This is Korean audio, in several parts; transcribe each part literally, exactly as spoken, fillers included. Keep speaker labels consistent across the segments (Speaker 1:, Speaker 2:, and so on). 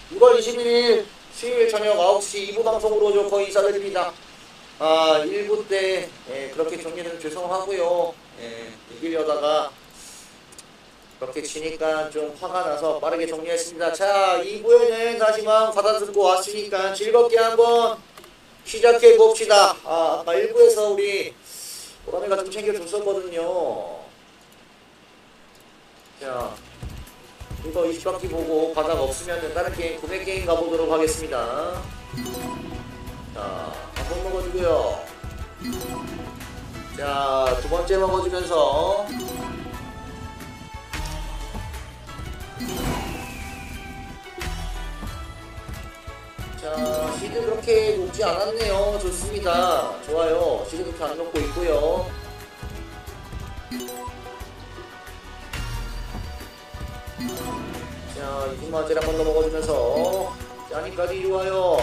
Speaker 1: 유월 이십일 수요일 저녁 아홉 시 이 부 방송으로 좀 거의 인사드립니다. 아, 일 부 때 예, 그렇게 정리는 죄송하고요. 예, 이기려다가 그렇게 지니까 좀 화가 나서 빠르게 정리했습니다. 자, 이 부에는 다시만 받아듣고 왔으니까 즐겁게 한번 시작해 봅시다. 아, 아까 일 부에서 우리 보람이가 좀 챙겨줬었거든요. 자, 이거 이십 바퀴 보고 바닥 없으면 다른 게임 구매 게임 가보도록 하겠습니다. 자, 한 번 먹어주고요. 자, 두 번째 먹어주면서 자, 시드 그렇게 높지 않았네요. 좋습니다. 좋아요. 시드 그렇게 안 높고 있고요. 자, 이십 만원짜리 한 번 더 먹어주면서 짜니까지 좋아요.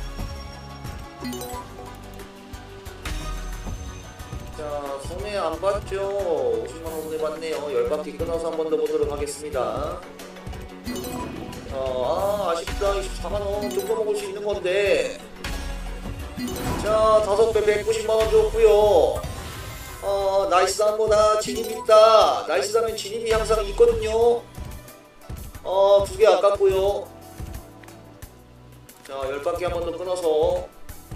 Speaker 1: 자, 손해 안 봤죠? 오십만 원 손해 봤네요. 십 바퀴 끊어서 한 번 더 보도록 하겠습니다. 자, 아, 아쉽다. 이십사만 원 좀 더 먹을 수 있는 건데. 자, 다섯 배 백구십만 원 줬고요. 어, 나이스함보다 진입 있다. 나이스하면 진입이 항상 있거든요. 어, 두 개 아깝고요. 자, 십 바퀴 한 번 더 끊어서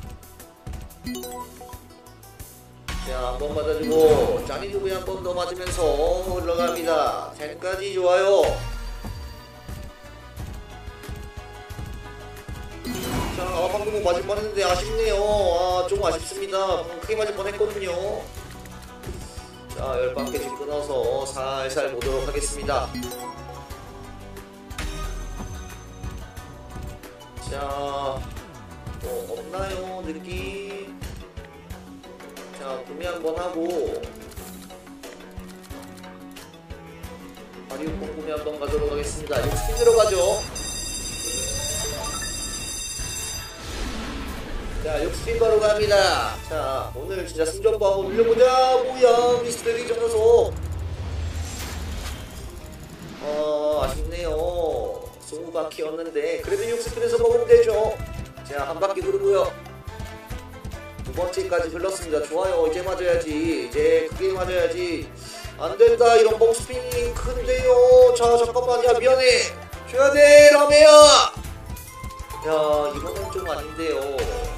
Speaker 1: 자, 한 번 맞아주고 짜니 두 개 한 번 더 맞으면서 올라갑니다. 텐까지 좋아요. 자, 아, 방금 뭐 맞을 뻔했는데 아쉽네요. 아, 조금 아쉽습니다. 방금 크게 맞을 뻔했거든요. 자, 십 바퀴씩 끊어서 살살 보도록 하겠습니다. 자, 뭐 없나요 느낌? 자, 구매 한번 하고 팔이육공 구매 한번 가도록 하겠습니다. 육 스핀 들어가죠. 자, 육 스핀 바로 갑니다. 자, 오늘 진짜 승전보 한번 올려보자. 뭐야, 미스터리 정어서 어, 아쉽네요. 이십 바퀴였는데 그래도 육 스핀에서 먹으면 되죠. 자, 한 바퀴 누르고요. 두 번째까지 흘렀습니다. 좋아요. 이제 맞아야지. 이제 크게 맞아야지. 안된다. 이런 멍스핀이 큰데요. 자, 잠깐만. 야, 미안해. 줘야 돼, 라메야. 야, 이거는 좀 아닌데요.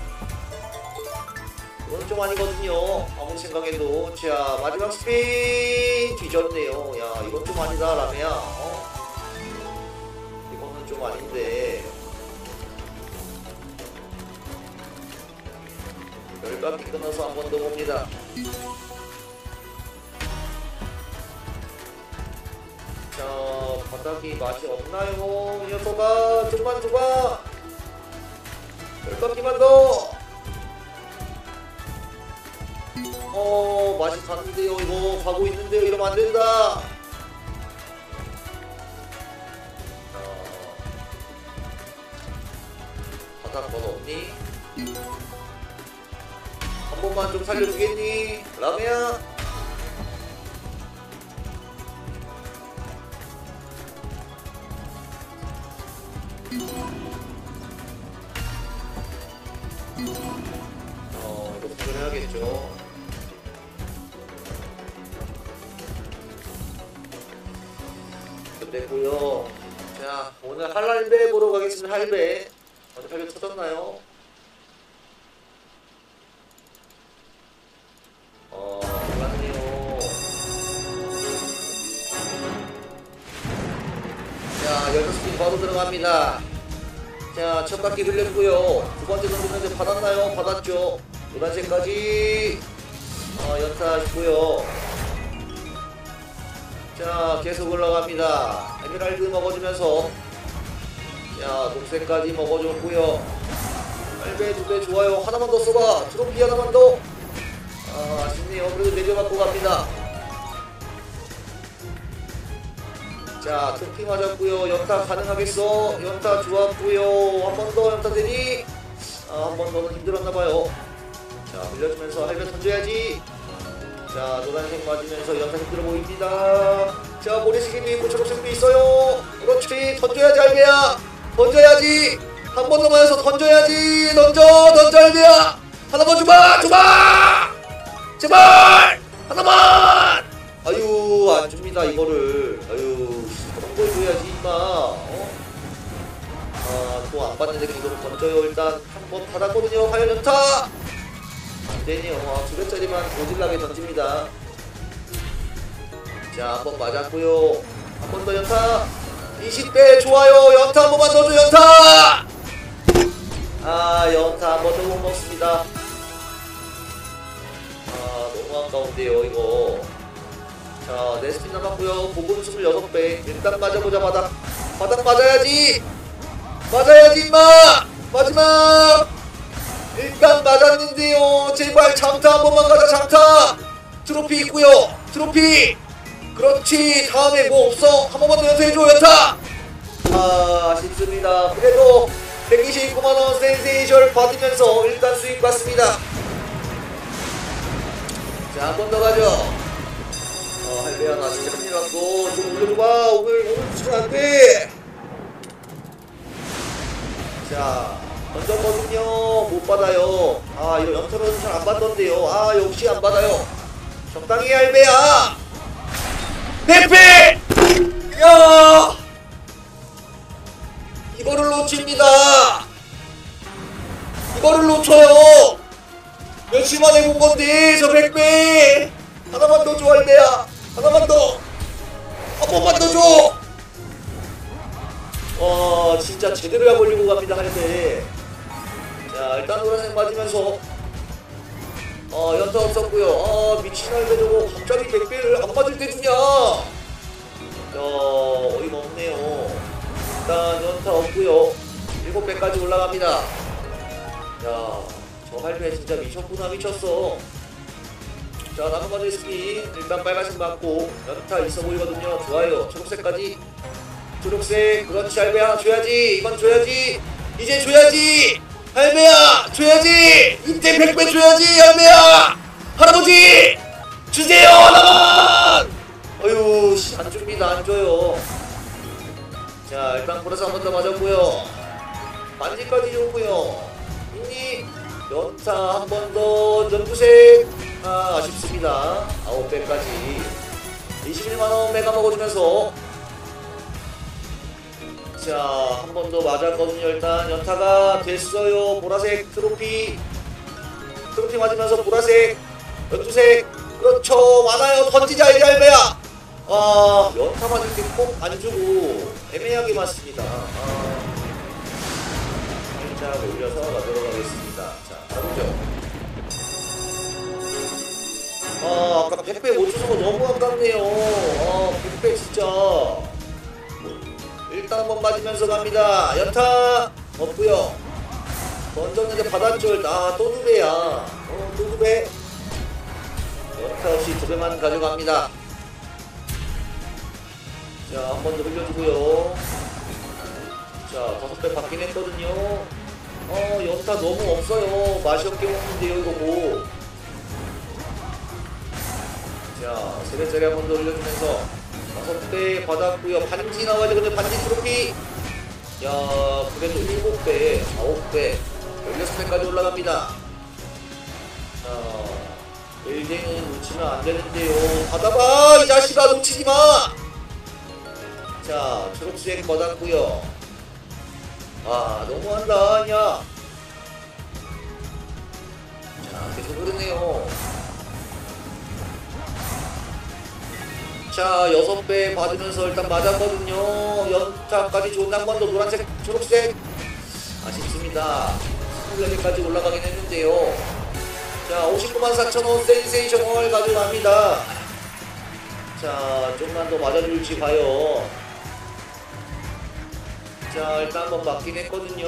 Speaker 1: 이건 좀 아니거든요. 아무리 생각해도. 자, 마지막 스핀 뒤졌네요. 야, 이건 좀 아니다, 라메야. 어? 이거는 좀 아닌데. 십 바퀴 끊어서 한 번 더 봅니다. 자, 바닥이 맛이 없나요? 이 녀석아, 좀만 줘봐. 십 바퀴만 더. 어, 맛이 가는데요. 이거 가고 있는데요. 이러면 안 된다. 어, 바닥 뭐 없니? 한 번만 좀 살려주겠니? 라메야? 어, 이거 도전해야겠죠. 됐고요. 자, 오늘 할랄배 보러 가겠습니다. 할배. 어디 할배 터졌나요? 어, 몰랐네요. 자, 열두 스핀 바로 들어갑니다. 자, 첫 바퀴 흘렸고요. 두 번째 정도는 받았나요? 받았죠. 노란색까지 어, 연타하시고요. 자, 계속 올라갑니다. 에메랄드 먹어주면서 자, 녹색까지 먹어줬고요. 팔배 두 배 좋아요. 하나만 더 써봐. 트로피 하나만 더. 아, 아쉽네요. 그래도 내려받고 갑니다. 자, 트로피 맞았고요. 연타 가능하겠어. 연타 좋았고요. 한 번 더 연타 되니? 아, 한 번 더는 힘들었나봐요. 자, 밀려주면서 할배 던져야지. 자, 노란색 맞으면서 연타 힘들어 보입니다. 자, 모래시계미 고초록색도 있어요. 그렇지, 던져야지 할배야. 던져야지. 한 번 더 맞아서 던져야지. 던져 던져 할배야. 하나만 줘봐 줘봐 제발 하나만. 아유 안줍니다 이거를. 아유 그런 걸 줘야지 임마. 어? 아또 안 받는데 이거를 던져요. 일단 한 번 받았거든요. 과연 연타 안되네요. 아, 두 배짜리만 오질나게 던집니다. 자 한 번 맞았고요. 한 번 더 연타. 이십 배 좋아요. 연타 한 번만 더 줘. 연타. 아 연타 한 번 더 못 먹습니다. 아 너무 아까운데요 이거. 자 네 스핀 남았고요. 보분 이십육 배. 일단 맞아보자. 바닥 바닥 맞아야지. 맞아야지 임마. 마지막 일단 맞았는데요. 제발 장타 한 번만 가자. 장타. 트로피 있고요. 트로피. 그렇지. 다음에 뭐 없어? 한 번만 더 연타해줘. 연타. 아 아쉽습니다. 그래도 백이십구만 원 센세이션 받으면서 일단 수익 받습니다. 자 한 번 더 가죠. 어 할배야 나 진짜 큰일 났어. 좀 올려줘봐. 오늘 오늘 주면 안돼. 자 던졌거든요. 못 받아요. 아 이거 연타로는 잘 안 받던데요. 아 역시 안 받아요. 적당히 해 할배야. 백 배! 야 이거를 놓칩니다. 이거를 놓쳐요. 며칠 만에 본 건데 저 백 배. 하나만 더 줘 할배야. 하나만 더. 한 번만 더 줘. 어 진짜 제대로 약 올리고 갑니다 할배. 자 일단 노란색 맞으면서 어 연타 없었고요. 아 미친 할배 저거 갑자기 백 배를 안 맞을 때 주냐. 야 어이가 없네요. 일단 연타 없고요. 일곱 배까지 올라갑니다. 야 저 할배 진짜 미쳤구나. 미쳤어. 자 나무 가져 스킨 일단 빨간색 맞고 연타 있어 보이거든요. 좋아요. 초록색까지. 초록색. 그렇지 할배야 하나 줘야지. 이건 줘야지. 이제 줘야지. 할배야 줘야지. 이때 백 배 줘야지. 할배야 할아버지 주세요 하나만. 어휴 안 줍니다. 안 줘요. 자 일단 보라색 한 번 더 맞았고요. 반지까지 줬고요. 이니 연타 한 번 더. 연두색. 아 아쉽습니다. 아홉 배까지 이십일만 원 메가 먹어주면서 자 한 번 더 맞았거든요. 일단 연타가 됐어요. 보라색 트로피. 트로피 맞으면서 보라색 연두색. 그렇죠. 많아요. 던지자 이 할배야. 아 연타 맞을 때 꼭 안주고 애매하게 맞습니다. 아, 살짝 올려서 가도록 하겠습니다. 자 가보죠. 아 아까 백 배 못 주는 거 너무 아깝네요. 아 백 배 진짜. 일단 한번 맞으면서 갑니다. 연타 없고요. 던졌는데 받았죠. 아 또 두 배야. 어 또 두 배. 연타 없이 두 배만 가져갑니다. 자 한 번 더 흘려주고요. 자 다섯 배 받긴 했거든요. 어 연타 너무 없어요. 맛이 없게 먹는데요 이거 뭐. 자 세 배짜리 한 번 더 올려주면서 다섯 배 받았고요. 반지 나와야죠. 근데 반지 트로피. 야 그래도 일곱 배 아홉 배 열여섯 배까지 올라갑니다. 자 일등은 놓치면 안되는데요. 받아봐 이 자식아. 놓치지마. 자 초록색 받았고요. 아 너무한다 아니야. 자 계속 흐르네요. 자 여섯 배 받으면서 일단 맞았거든요. 연타까지 좋은데 한 번 더. 노란색 초록색 아쉽습니다. 이십사 배까지 올라가긴 했는데요. 자 오십구만 사천 원 센세이션을 가져갑니다. 자 좀만 더 맞아줄지 봐요. 자 일단 한번 맞긴 했거든요.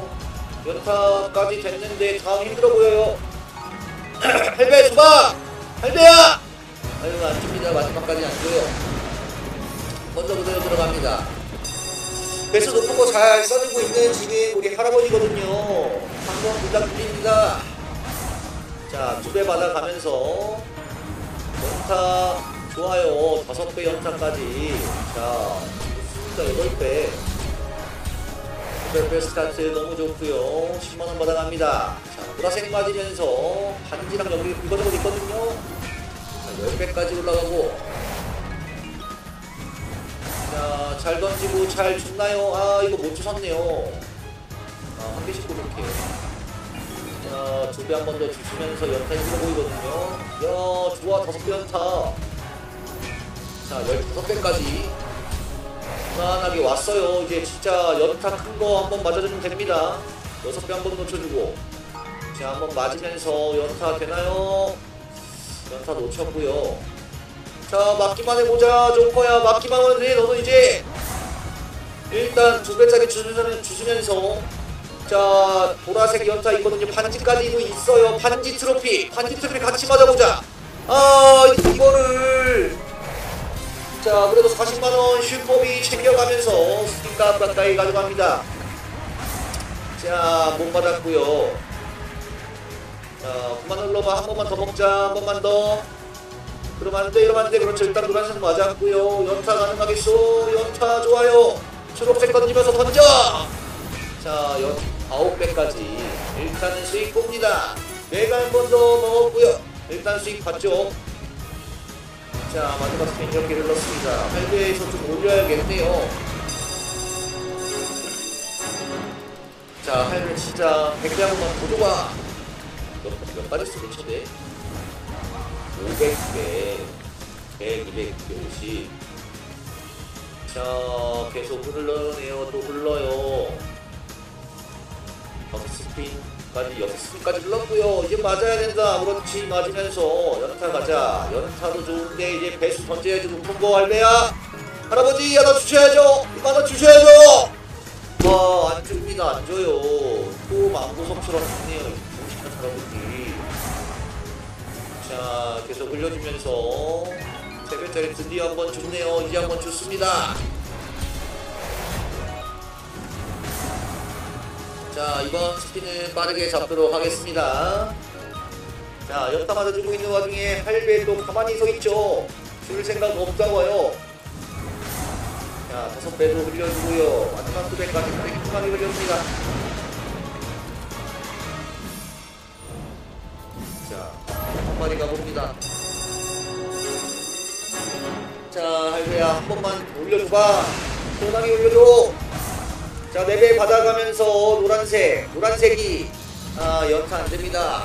Speaker 1: 연타까지 됐는데 다음 힘들어 보여요. 할배 줘봐. 할배야. 아유 안줍니다. 마지막까지 안줘요. 먼저 그대로 들어갑니다. 배수 높은 거 잘 써주고 있는 지금 우리 할아버지거든요. 한번 부탁드립니다. 자 두 배 받아가면서 연타 좋아요. 다섯 배 연타까지. 자 좋습니다. 여덟 배. 슈퍼 스타트 너무 좋고요. 십만 원 받아갑니다. 자, 보라색 맞으면서 반지랑 여기 이거저거 있거든요. 자, 십 배까지 올라가고. 자, 잘 던지고 잘 줬나요? 아, 이거 못 주셨네요. 아, 한 개씩 그렇게. 자, 두 배 한 번 더 주시면서 연타 힘들어 보이거든요. 야, 좋아, 다섯 배 연타. 자, 열다섯 배까지. 무난하게 왔어요. 이제 진짜 연타 큰 거 한번 맞아주면 됩니다. 여섯 배 한 번 놓쳐주고. 자, 한번 맞으면서 연타 되나요? 연타 놓쳤고요. 자, 맞기만 해보자. 조커야, 맞기만 하면 돼. 너는 이제 일단 두 배짜리 주시면, 주시면서 자, 보라색 연타 있거든요. 반지까지도 있어요. 반지 트로피, 반지 트로피 같이 맞아보자. 아, 이거를 자, 그래도 사십만 원 슈퍼비 챙겨가면서 스팀값 가까이 가져갑니다. 자, 못 받았고요. 자, 그만 눌러봐. 한 번만 더 먹자. 한 번만 더. 그러면 안 돼, 이러면 안 돼. 그렇죠. 일단 노란색 맞았고요. 연타 가능하겠어. 연타 좋아요. 초록색 던지면서 던져. 자, 연 아홉 배까지. 일단은 수익 봅니다. 내가 한 번 더 먹었고요. 일단 수익 봤죠. 자, 마지막 스핀 이렇게 흘렀습니다. 팔 배에서 좀 올려야겠네요. 자, 팔 배 진짜 백 배 한 번만 더 줘봐. 몇, 몇 가지 쓰고 쳐대? 오백 배, 백, 이백, 오십. 자, 계속 흘러네요. 또 흘러요. 다섯 스핀까지, 여섯 스핀까지 흘렀고요. 이제 맞아야 된다. 그렇지, 맞으면서 연타 가자. 연타도 좋은데 이제 배수 던져야지. 높은 거 할배야. 할아버지, 하나 주셔야죠. 이거 하나 주셔야죠. 와, 안 줍니다. 안 줘요. 또 망고섬처럼 좋네요. 정신한 할아버지. 자, 계속 흘려주면서 세 배짜리 드디어 한번 줬네요. 이제 한번 줬습니다. 자, 이번 스핀은 빠르게 잡도록 하겠습니다. 자, 연타 맞아주고 있는 와중에 팔 배 또 가만히 서 있죠. 줄 생각 없다고요. 자, 다섯 배도 흘려주고요. 마지막 두 배까지 깔끔하게 흘려줍니다. 자, 한 마리 가봅니다. 자, 할배야, 한 번만 올려줘봐. 소나기 올려줘. 자, 네 배 받아가면서 노란색, 노란색이 아, 연타 안됩니다.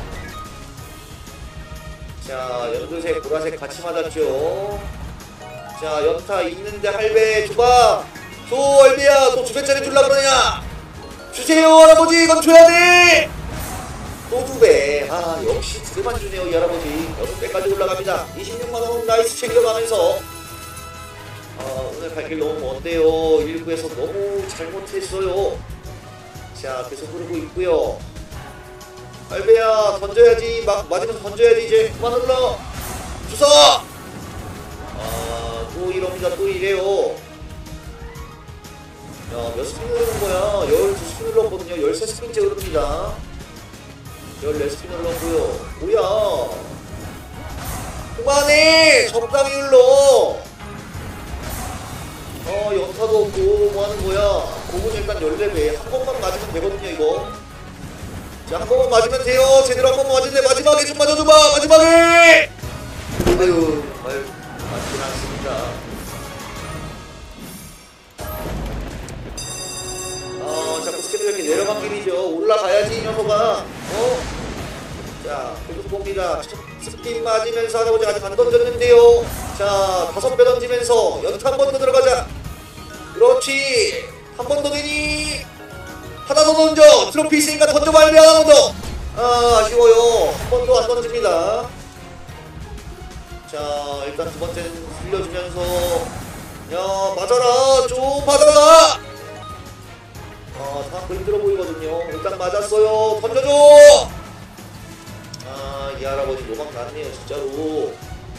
Speaker 1: 자, 연두색, 보라색 같이 맞았죠. 자, 연타 있는데 할배 줘봐. 줘, 할배야. 또 두 배짜리 줄라 그러냐? 주세요, 할아버지. 이건 줘야 돼. 또 두 배. 아, 역시 두 배만 주네요, 이 할아버지. 여섯 배까지 올라갑니다. 이십육만 원 나이스 챙겨가면서 어, 오늘 갈 길 너무 먼데요. 일 부에서 너무 잘못했어요. 자, 계속 흐르고 있고요. 할배야, 던져야지. 막 맞으면서 던져야지. 이제 그만 흘러. 주서. 아, 또 이럽니다. 또 이래요. 야, 몇 스핀 흐르는 거야? 열두 스핀 흘렀거든요. 열세 스핀째 흐릅니다. 열네 스핀 흘렀고요. 뭐야? 그만해! 적당히 흘러! 어, 연타도 없고 뭐 하는 거야? 고분 일단 열네 배. 한 번만 맞으면 되거든요, 이거. 자, 한 번만 맞으면 돼요. 제대로 한 번만 맞으면 돼. 마지막에 좀 맞아줘봐! 마지막에! 아유, 아유, 맞진 않습니다. 어, 자꾸 스텝이 이렇게 내려간 길이죠. 올라가야지, 이 녀석아. 어? 자, 계속 봅니다. 스핀 맞으면서 할아버지 아직 안 던졌는데요. 자, 다섯 배 던지면서 연타 한 번 더 들어가자. 그렇지. 한 번 더 되니? 하나 더 던져. 트로피 있으니까 던져봐. 할배 하나 더. 아, 아쉬워요. 한 번도 안 던집니다. 자, 일단 두 번째는 흘려주면서 야, 맞아라. 좀 맞아라. 아, 다 힘들어 보이거든요. 일단 맞았어요. 던져줘. 아, 이 할아버지 노박 났네요, 진짜로.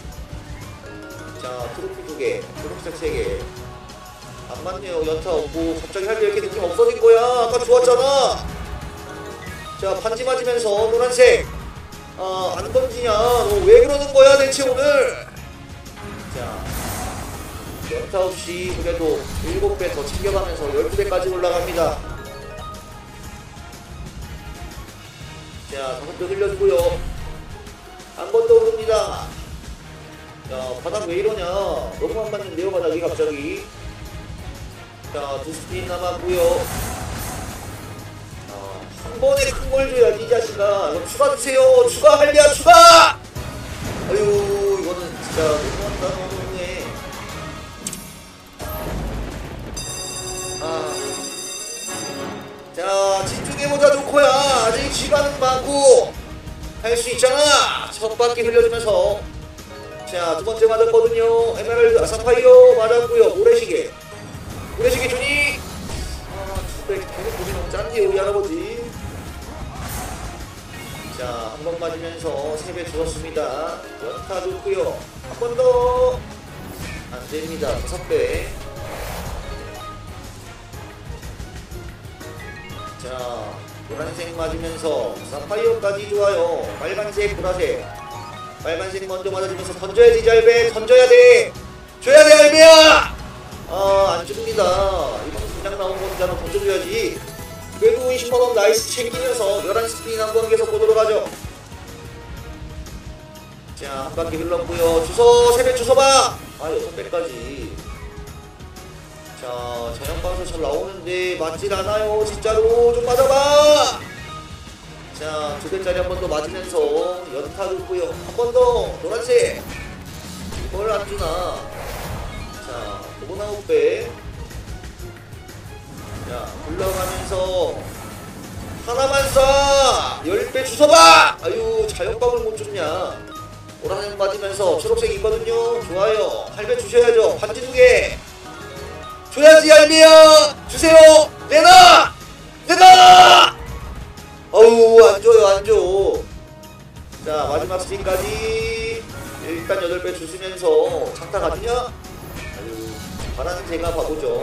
Speaker 1: 자, 트로피 두 개, 초록색 세 개. 안 맞네요. 연타 없고. 갑자기 할배 이렇게 느낌 없어진 거야. 아까 좋았잖아. 자, 반지 맞으면서 노란색. 아, 안 던지냐? 너 왜 그러는 거야, 대체 오늘? 자, 연타 없이 그래도 일곱 배 더 챙겨가면서 열두 배까지 올라갑니다. 자, 다섯 개 흘려주고요. 한 번 더 오릅니다. 자, 바닥 왜 이러냐. 너무 안 맞는데요, 바닥이 갑자기. 자, 두 스피인 남았고요. 한 번에 큰 걸 줘야지, 이 자식아. 이거 추가 주세요. 추가 할리야, 추가! 아유, 이거는 진짜 너무한다, 너무해. 아. 자, 집중해보자, 조커야. 아직 시간은 많고, 할 수 있잖아. 첫 바퀴 흘려주면서. 자, 두 번째 맞았거든요. 에메랄드, 사파이어 맞았고요. 모래시계. 모래시계 주니. 아, 진짜 계속 보기 너무 짠데요, 우리 할아버지. 자, 한 번 맞으면서 세 배 줄었습니다. 연타 좋고요. 한 번 더. 안 됩니다. 다섯 배. 자, 노란색 맞으면서 사파이어까지 좋아요. 빨간색, 보라색. 빨간색 먼저 맞아주면서 던져야지, 잘배. 던져야 돼. 줘야 돼, 알배야. 아, 안 줍니다. 이건 그냥 나온 거잖아. 던져줘야지. 그래도 이십만 원 나이스 챙기면서 열한 스피인 한 번 계속 보도록 하죠. 자, 한 바퀴 흘렀고요. 주소, 세 배 주소봐. 아, 여섯 배까지. 자, 자연방송 잘 나오는데 맞질 않아요. 진짜로 좀 맞아봐. 자, 두 배짜리 한 번 더 맞으면서 연타 좋고요. 한 번 더 노란색. 이걸 안 주나. 자, 또 아홉 배. 자, 올라가면서 하나만 쏴! 열 배 주워봐! 아유, 자연방을 못 줬냐. 오란색 맞으면서 초록색 있거든요. 좋아요. 팔 배 주셔야죠. 반지 두 개. 줘야지, 알미야! 주세요! 내놔! 내놔! 어우, 안 줘요, 안 줘. 자, 마지막 스핀까지 일단 여덟 배 주시면서 장타 가주냐? 아유, 바라는 제가 바보죠.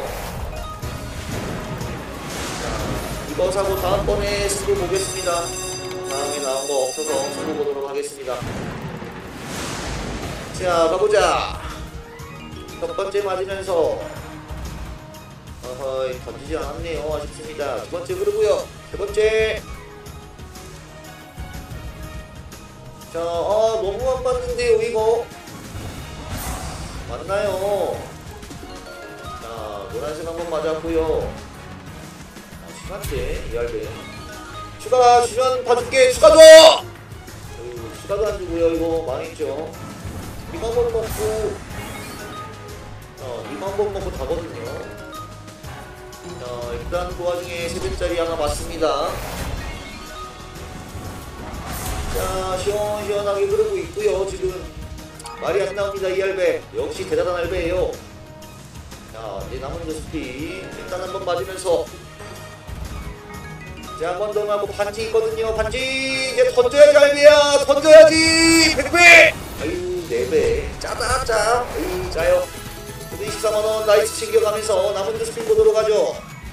Speaker 1: 이거 사고 다음번에 승부 보겠습니다. 다음에 나온 거 없어서 승부 보도록 하겠습니다. 자, 가보자. 첫 번째 맞으면서 어허이, 던지지 않았네요. 아쉽습니다. 두 번째 흐르고요. 세 번째. 자, 아, 너무 안 맞는데요, 이거. 맞나요? 자, 노란색 한번 맞았고요. 시간대, 이알배. 추가 주면 봐줄게. 추가 줘! 어휴, 추가도 안 주고요. 이거 망했죠. 이거 한 번 먹고, 어, 이거 한 번 먹고 다거든요. 자, 일단 그 와중에 세 배짜리 하나 맞습니다. 자, 시원시원하게 흐르고 있고요. 지금 말이 안 나옵니다. 이알배. 역시 대단한 알배예요. 자, 이제 남은 그 스피 일단 한번 맞으면서. 자, 한 번 더 하고 반지 있거든요. 반지 이제 던져야지, 알비야. 던져야지. 백 배. 아유, 네 배. 짜다, 짜. 아유, 짜요. 모두 이십사만 원 나이스 챙겨가면서 남은 두 스핀 보도록 하죠.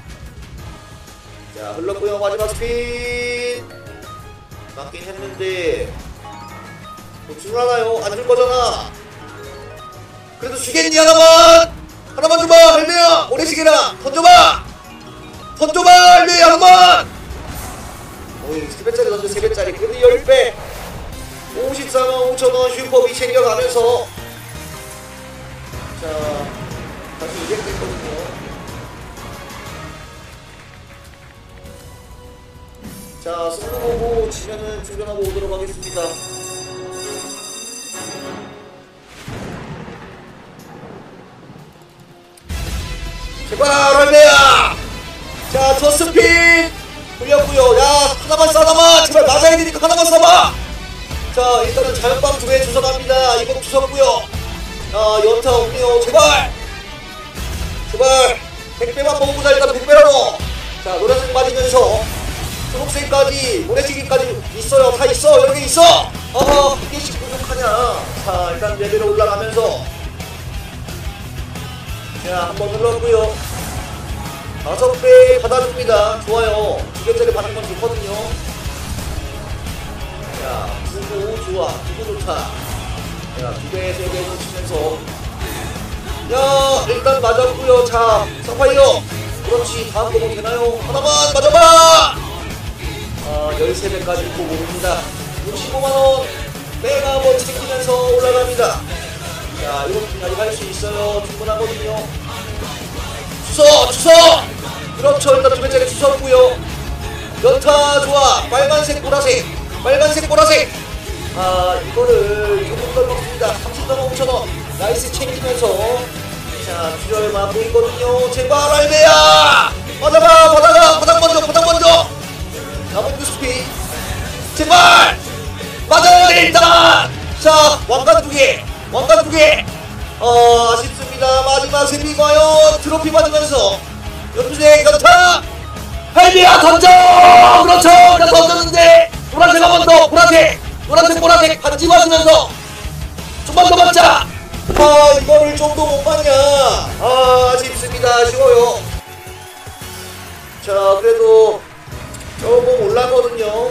Speaker 1: 자, 흘렀고요. 마지막 스핀. 맞긴 했는데 뭐 줄라나요? 안 줄 거잖아. 그래도 주겠니? 하나만. 하나만 줘봐, 알비야. 오래시계나 던져봐. 던져봐, 알비야. 하나만. 어이, 세 배짜리 던져, 세 배짜리. 그래도 열 배. 오십사만 오천 원 슈퍼비 챙겨가면서. 자, 다시 이백 됐거든요. 자, 승부 보고 지면은 충전하고 오도록 하겠습니다. 제발, 할매야! 자, 저 스핀! 흘렸고요. 야, 하나만 쏴, 하나만! 제발 맞아야 되니까 하나만 쏴봐! 자, 일단은 자연방 두 배 주워갑니다. 이번 주웠고요. 자, 연타 없네요. 제발! 제발! 백 배만 먹어보자. 일단 백 배라고! 자, 노란색 맞으면서 초록색까지, 모래시계까지 있어요. 다 있어. 여러 개 있어! 어허, 한 개씩 부족하냐. 자, 일단 레벨로 올라가면서. 자, 한번 눌렀고요. 다섯 배 받아줍니다. 좋아요. 두 개짜리 받는 건 좋거든요. 자, 두고 좋아. 두고 좋다. 자, 두 배, 세 배 놓치면서. 야, 일단 맞았고요. 자, 사파이어. 그렇지. 다음 거 뭐 되나요? 하나만 맞아봐! 아, 열세 배까지 보고입니다. 육십오만원 매가 한번 챙기면서 올라갑니다. 자, 일곱 분까지 할 수 있어요. 충분하거든요. 주서! 주서! 그렇죠. 일단 두 배짜리 주섰고요. 연타 좋아. 빨간색, 보라색. 빨간색, 보라색. 아, 이거를 조금 더 먹습니다. 삼십만 오천원. 나이스 챙기면서. 자, 균열 맞고 있거든요. 제발, 알베야! 받아봐! 받아가! 바닥 먼저! 바닥 먼저! 남은 뉴스피. 제발! 맞아야 돼, 일단! 자, 왕관 두 개! 왕관 두 개! 어, 아쉽습니다. 마지막 세비 과연 트로피 맞으면서 연두색 연타! 할비야 던져! 그렇죠! 자, 던졌는데 노란색 한 번 더! 보라색! 노란색 보라색 반지 맞으면서 좀만 더 맞자! 아, 이거를 좀 더 못 맞냐? 아, 아쉽습니다. 아쉬워요. 자, 그래도 조금 올랐거든요.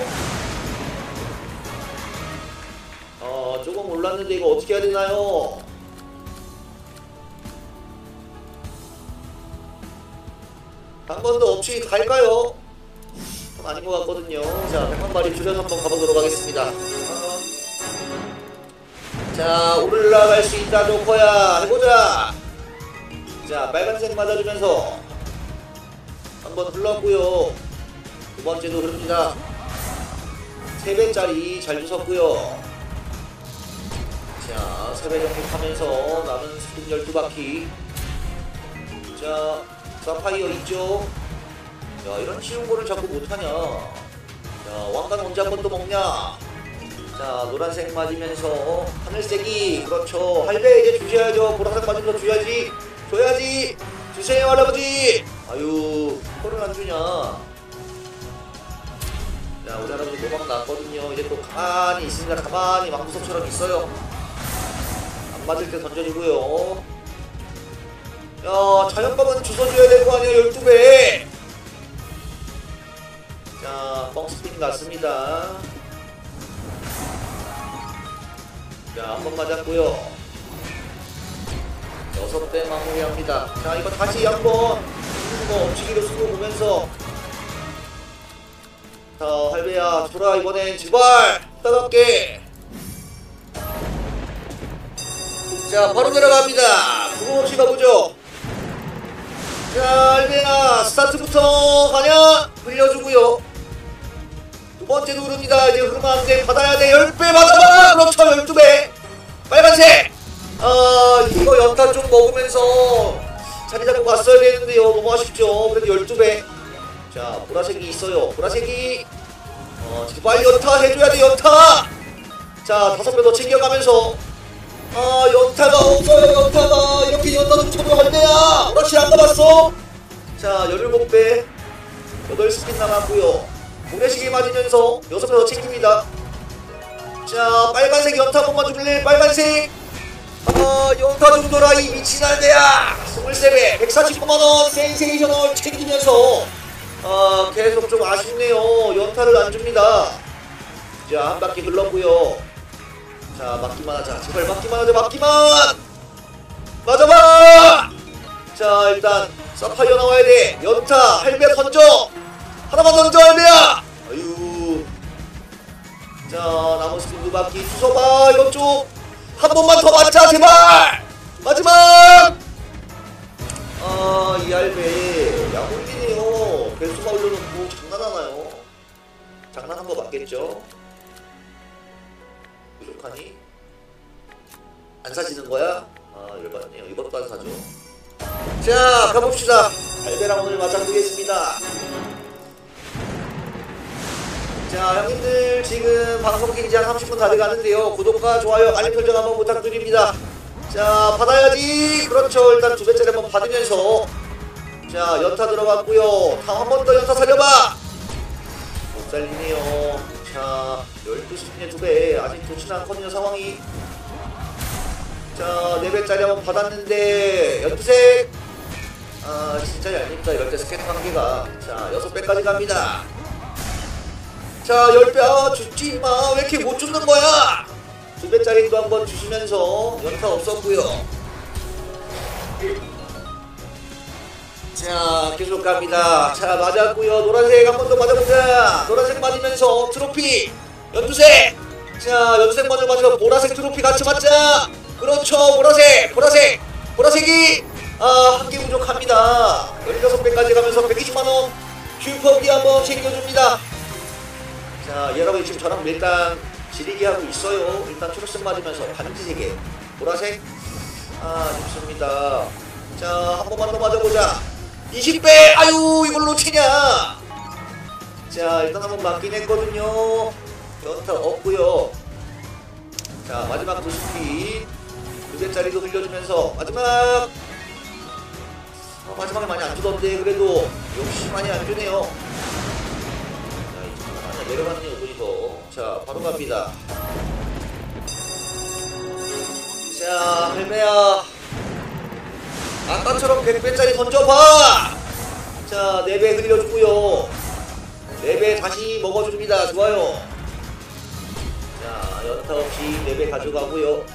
Speaker 1: 어, 조금 올랐는데 이거 어떻게 해야 되나요? 한 번 더 업치 갈까요? 좀 아닌 것 같거든요. 자, 백만 마리 줄여서 한번 가보도록 하겠습니다. 어. 자, 올라갈 수 있다, 조커야. 해보자. 자, 빨간색 맞아주면서 한번 흘렀고요. 두 번째도 흐릅니다. 세 배짜리 잘 주웠고요. 자, 세 배 정도 타면서 남은 스푼 열두 바퀴. 자, 사파이어 있죠? 야, 이런 쉬운 거를 자꾸 못하냐? 자, 왕관 언제 한 번 더 먹냐? 자, 노란색 맞으면서 하늘색이. 그렇죠. 할배 이제 주셔야죠. 보라색 맞으면서 줘야지. 줘야지. 주세요, 할아버지. 아유, 그거를 안 주냐? 자, 우리 할아버지 도망 났거든요. 이제 또 가만히 있습니다. 가만히 망부석처럼 있어요. 안 맞을 때 던져주고요. 야, 자연방은 주워줘야 될 거 아니야. 열두 배. 자, 뻥스핀 갔습니다. 자, 한 번 맞았고요. 여섯 배 마무리합니다. 자, 이거 다시 한번 뭐 엄치기로 쓰고 보면서. 자, 할배야 돌아. 이번엔 제발 따갑게. 자, 바로 내려갑니다. 그거 없이 가보죠. 자, 할배야 스타트부터 가냐? 흘려주고요. 두 번째도 흐릅니다. 이제 흐르면 안 돼. 받아야 돼. 열 배 받아봐. 그렇죠. 열두 배. 빨간색. 아, 이거 연타 좀 먹으면서 자리 잡고 갔어야 되는데요. 너무 아쉽죠. 그래도 열두 배. 자, 보라색이 있어요. 보라색이. 어, 제발 연타 해줘야 돼. 연타. 자, 다섯 배 더 챙겨가면서. 아, 연타가 없어요. 연타가. 이렇게 연타 좀 쳐도 할 때야. 그렇지, 안 가봤어. 자, 열일곱 배. 여덟 스핀 남았고요. 모래시계 맞으면서 여섯 배 더 챙깁니다. 자, 빨간색 연타 한 번만 줄래? 빨간색. 아, 연타 좀 돌아. 이 미친 할배야. 이십삼 배 백사십구만원 센세이셔널 챙기면서 아, 계속 좀 아쉽네요. 연타를 안 줍니다. 자, 한 바퀴 흘렀고요. 자, 맞기만 하자. 제발 맞기만 하자. 맞기만. 맞아봐. 자, 일단 사파이어 나와야 돼. 연타 할배 던져. 하나만 던져, 할배야. 아유. 자, 나머지 두 바퀴 주워봐. 이것 좀 한 번만 더 맞자, 제발. 마지막. 아, 이 할배 야물기네요. 배수가 올려놓고 장난하나요? 장난한 거 맞겠죠? 부족하니? 안 사지는 거야? 아, 열받네요. 이것도 안 사죠. 자, 가봅시다. 할배랑 오늘 맞짱뜨겠습니다. 자, 형님들 지금 방송 긴지 한 삼십 분 다 돼가는데요. 구독과 좋아요, 알림 설정 한번 부탁드립니다. 자, 받아야지. 그렇죠. 일단 두 배짜리 한번 받으면서. 자, 연타 들어갔고요. 다음 한 번 더 연타 살려봐. 못 살리네요. 자, 열두 스핀에 두 배. 아직 좋지는 않거든요, 상황이. 자, 네 배짜리 한번 받았는데 연두색. 아, 진짜 얄밉다. 이럴 때 스캔 관계가. 자, 여섯 배까지 갑니다. 자, 열 배. 아, 죽지 임마. 왜 이렇게 못 죽는 거야? 두 배짜리도 한번 주시면서 연타 없었고요. 자, 계속 갑니다. 자, 맞았고요. 노란색 한 번 더 맞아보자. 노란색 맞으면서 트로피 연두색. 자, 연두색 먼저 맞으면 보라색 트로피 같이 맞자. 그렇죠. 보라색, 보라색, 보라색이 아, 한 개 부족합니다. 열여섯 배까지 가면서 백이십만 원 슈퍼비 한번 챙겨줍니다. 자, 여러분이 지금 저랑 일단 지리기 하고 있어요. 일단 초록색 맞으면서 반지 세 개, 보라색. 아, 좋습니다. 자, 한 번만 더 맞아보자. 이십 배! 아유, 이걸 놓치냐! 자, 일단 한번 맞긴 했거든요. 연타 없고요. 자, 마지막 두 스피 두 배짜리도 흘려주면서 마지막. 어, 마지막에 많이 안 주던데 그래도 역시 많이 안 주네요. 자, 이제 하나 내려가네요, 돈이 더. 자, 바로 갑니다. 자, 할매야, 아까처럼 백 배짜리 던져봐! 자, 네 배 흘려주고요. 네 배 다시 먹어줍니다. 좋아요. 자, 연타 없이 네 배 가져가고요.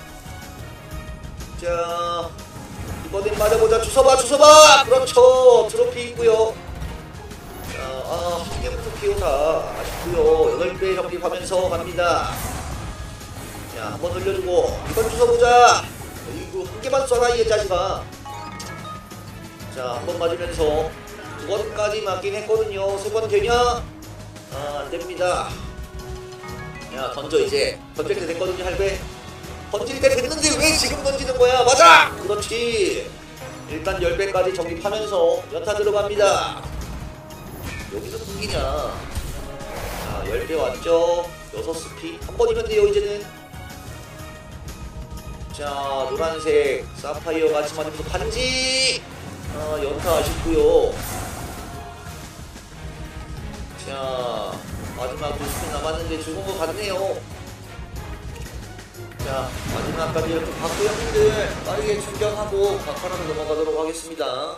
Speaker 1: 자, 이번엔 맞아보자. 주워봐, 주워봐! 그렇죠. 트로피 있고요. 자, 아, 한 개부터 피우다. 아쉽고요. 여덟 배 적립하면서 갑니다. 자, 한번 흘려주고 이번 주워보자. 이거 한 개만 쏴라, 이 자식아. 자, 한 번 맞으면서 두 번까지 맞긴 했거든요. 세 번 되냐? 아, 안됩니다. 야, 던져. 이제 던질 때 됐거든요. 할배 던질 때 됐는데 왜 지금 던지는 거야? 맞아! 그렇지. 일단 십 배까지 적립하면서 연타 들어갑니다. 여기서 끊기냐. 자, 십 배 왔죠. 여섯 스피 한 번이면 돼요. 이제는. 자, 노란색 사파이어 같이 맞으면서 반지. 아, 연타 아쉽고요. 자, 마지막 두 스피 남았는데 죽은 것 같네요. 자, 마지막까지 이렇게 받고 형님들 빠르게 충전하고 각하라로 넘어가도록 하겠습니다.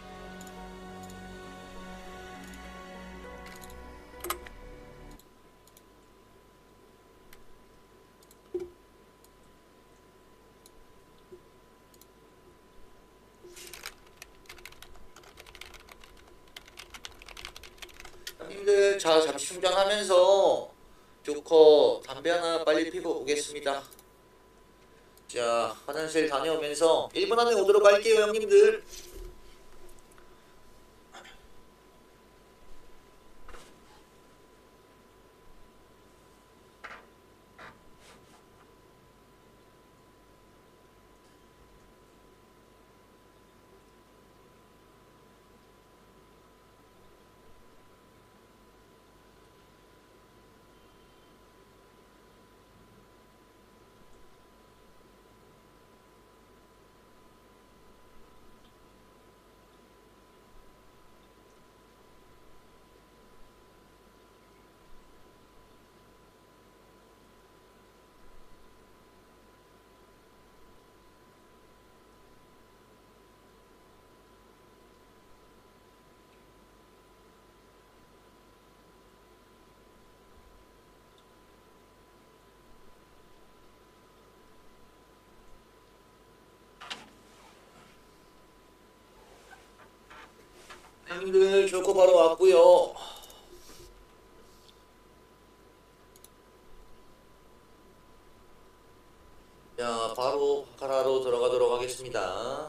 Speaker 1: 형님들, 자, 잠시 충전하면서 조커 담배 하나 빨리 피고 오겠습니다. 자, 화장실 다녀오면서 일 분 안에 오도록 할게요, 형님들. 형님들, 조커 바로 왔고요. 자, 바로 카라로 들어가도록 하겠습니다.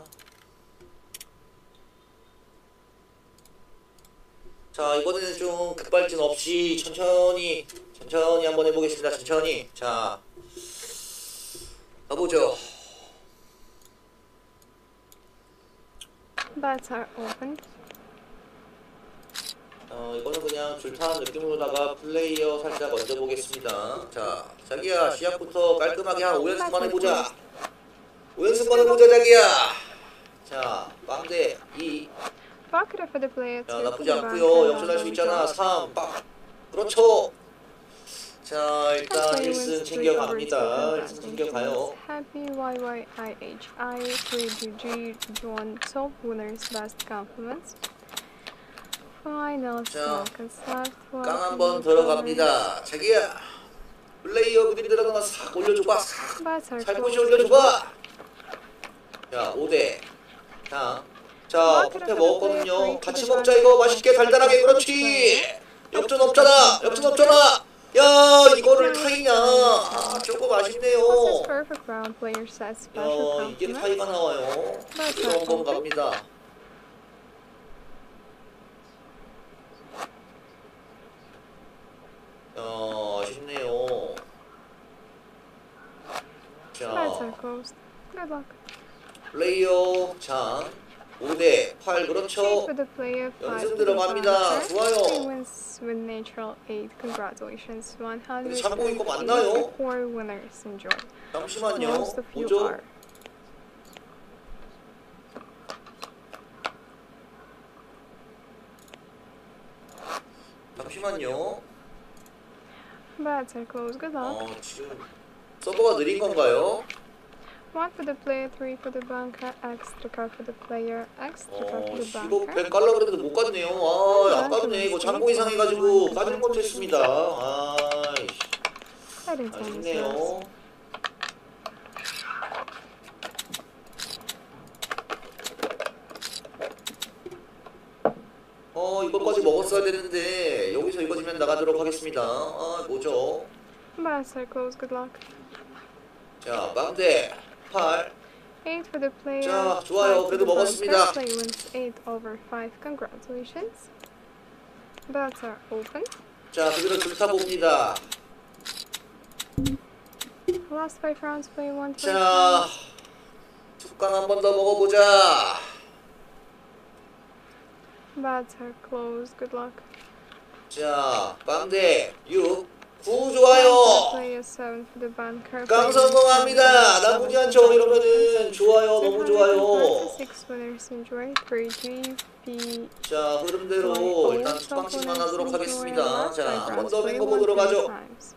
Speaker 1: 자, 이번에는 좀 급발진 없이 천천히 천천히 한번 해보겠습니다. 천천히. 자, 가보죠.
Speaker 2: Bets are open.
Speaker 1: 어, 이거는 그냥 줄타는 느낌으로다가 플레이어 살짝 얹어보겠습니다. 자, 자기야, 시작부터 깔끔하게 한 오 연승만 해보자. 오 연승만 해보자, 자기야. 자, 빵대 이.
Speaker 2: Pocket for the player.
Speaker 1: 자, 나쁘지 않고요. 역전할 수 있잖아. 삼, 빡. 그렇죠. 자, 일단 일 승 챙겨갑니다. 일 승 챙겨가요.
Speaker 2: Happy Y Y I H I three G G John top winners best compliments. Final seconds left.
Speaker 1: 깡 한번 들어갑니다. 자기야, 플레이어 그림 들어가면 싹 올려줘봐. 싹 살포시 올려줘봐. 자, 오 대 자, 자, 푸테 먹었거든요. 같이 먹자 이거 맛있게 달달하게. 그렇지. 역전 없잖아. 역전 없잖아. 야, 이거를 타이냐. 아, 조금 아쉽네요. 야, 이게 타이가 나와요. 이거 한번 갑니다. 야, 아쉽네요. 자, 플레이어 장 오 대 팔. 그렇죠. 연승 들어갑니다. 좋아요. 근데 잡고 있고 맞나요? 잠시만요. 뭐죠? 잠시만요. 어, 지금 서버가 느린 건가요?
Speaker 2: one for the player, three for the banker, extra card for the player, extra card for
Speaker 1: 어,
Speaker 2: the
Speaker 1: 십오
Speaker 2: banker.
Speaker 1: 백 깔라 그랬는데 못 갔네요. 아, 아깝네. 이거 잔고 이상 해가지고 까질 못했습니다. 아이씨,
Speaker 2: That is almost
Speaker 1: 아쉽네요.
Speaker 2: lost.
Speaker 1: 어, 이거까지 먹었어야 되는데 여기서 이거 지면 나가도록 하겠습니다. 아, 뭐죠?
Speaker 2: Batter close, good luck.
Speaker 1: 자, 빵대 팔.
Speaker 2: eight for the player.
Speaker 1: 자, 좋아요.
Speaker 2: five for
Speaker 1: 그래도
Speaker 2: the
Speaker 1: 먹었습니다.
Speaker 2: banker. Play wins eight over five. Congratulations. Batter open.
Speaker 1: 자, 그대로 줄타 봅니다.
Speaker 2: Last five rounds, play one for
Speaker 1: 자, 툭강 한 번 더 먹어보자.
Speaker 2: Batter close, good luck.
Speaker 1: 자, 빵대 육, 구 좋아요.
Speaker 2: Player seven for the banker.
Speaker 1: 깡 성공합니다. 나쁘지 않죠? 이러면은 좋아요. 너무 좋아요.
Speaker 2: six winners enjoy. three G B.
Speaker 1: 자, 흐름대로 일단 투방씩만 하도록 하겠습니다. 자, 한 번 더 뱅커보 들어가죠.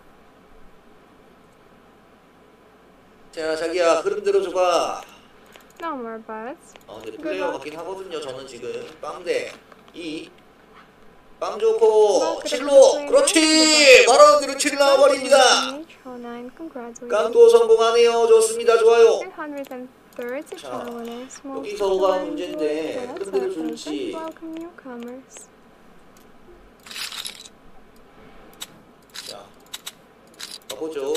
Speaker 1: 자, 자기야 흐름대로 줘봐.
Speaker 2: No more bets.
Speaker 1: 어, 근데 플레이어 같긴 하거든요. 저는 지금 빵대 이, 빵 좋고 칠로. 그렇지. 바로 그대로 칠 나와버립니다. 깡도 성공하네요. 좋습니다. 좋아요. 자, 여기서가 문제인데 흐름대로 줄지. 자, 가보죠.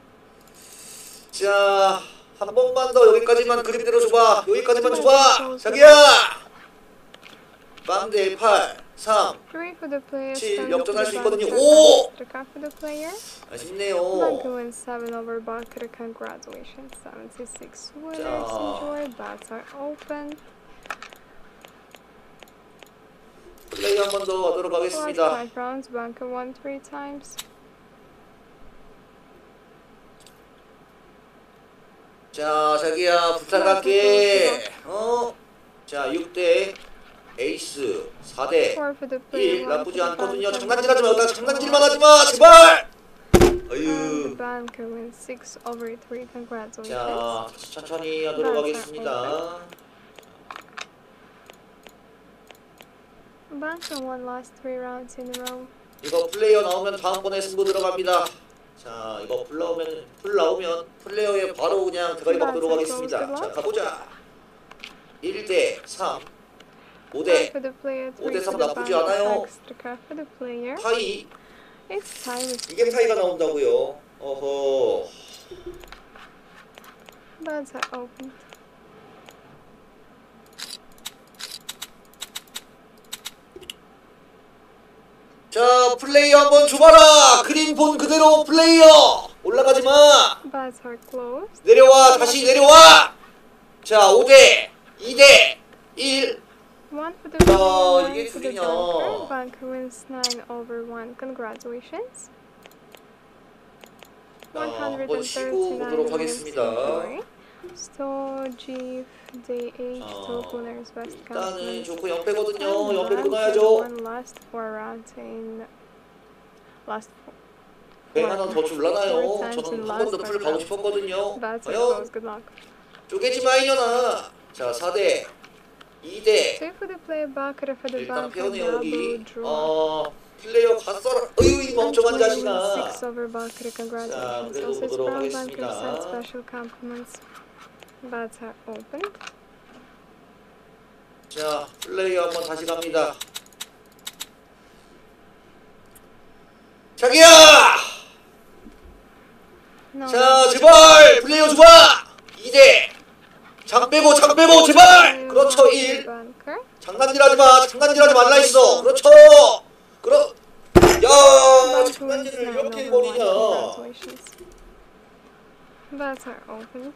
Speaker 1: 자, 한 번만 더 여기까지만 그림대로 줘봐. 여기까지만 줘봐. 자기야. 빵대 팔, 삼, 칠. 역전할 수 있거든요. 오! 아쉽네요. 플레이 한 번 더 하도록 하겠습니다. 자, 자기야 부탁할게. 어? 자, 육 대 에이스, 사 대 일. 나쁘지 않거든요. 장난질하지 마. 장난질만 하지 마. 제발. 어휴. 자, 천천히 하도록 하겠습니다. 이거 플레이어 나오면 다음번에 승부 들어갑니다. 자, 이거 풀 나오면 풀 나오면 플레이어에 바로 그냥 대가리 박도록 하겠습니다. 자, 가보자. 일 대 삼, 오 대 오 대 삼 나쁘지 않아요. 타이. 이게 타이가 나온다고요. 어허. 자, 플레이어 한번 줘봐라. 그림 본 그대로 플레이어. 올라가지 마. 내려와. 다시 내려와. 자, 오 대 이 대 일. 야, 이게 그리냐. 자, 한번 쉬고 보도록 하겠습니다. 일단은 좋고 연패거든요. 연패 끊어야죠. 백 하나 더 줄라나요? 저는 한 번 더 풀 가고 싶었거든요. 과연? 쪼개지 마 이년아. 자, 사 대 이 대 일단 페어네요 여기. 어, 플레이어 갔어라. 어휴, 이 멍청한 자식아. 자, 그래도 보도록 하겠습니다.
Speaker 2: Bats are open.
Speaker 1: 자, 플레이어 한번 다시 갑니다. 자기야!
Speaker 2: No,
Speaker 1: 자, 제발! 플레이어 줘봐! 이 대! 장 빼고, 장 빼고, 제발! 그렇죠, 일!
Speaker 2: bunker.
Speaker 1: 장난질하지 마! 장난질하지 말라 했어! 그렇죠! 그렇... 야!
Speaker 2: Bunker wins
Speaker 1: 장난질을
Speaker 2: nine
Speaker 1: 이렇게
Speaker 2: over one.
Speaker 1: 해버리냐!
Speaker 2: Congratulations. Bets are opened.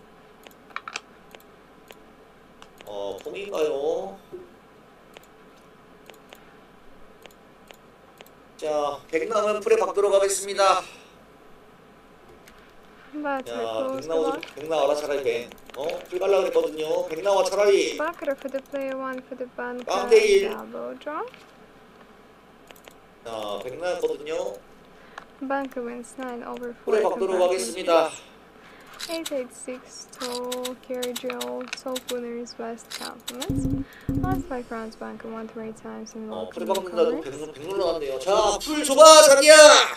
Speaker 1: 어, 폼인가요? 자, 백남은 풀에 박도록 하겠습니다.
Speaker 2: Bets
Speaker 1: 야,
Speaker 2: are closed. Good
Speaker 1: 백나와,
Speaker 2: luck.
Speaker 1: 백나와라 차라리 백. 어? 풀 갈라 그랬거든요. 백나와 차라리.
Speaker 2: Bunker for the player one for the bunker.
Speaker 1: 빵대일.
Speaker 2: Double draw.
Speaker 1: 자, 백나였거든요.
Speaker 2: Bunker wins nine over
Speaker 1: 풀에
Speaker 2: four.
Speaker 1: 박도록 하겠습니다.
Speaker 2: eight eight six tall carry drill top winners best compliments. Last five rounds bunker one to eight times in
Speaker 1: 어, 풀에
Speaker 2: welcome
Speaker 1: 박는다고
Speaker 2: comments.
Speaker 1: 백, 백 눌러놨네요. 자, 풀 줘봐, 자기야!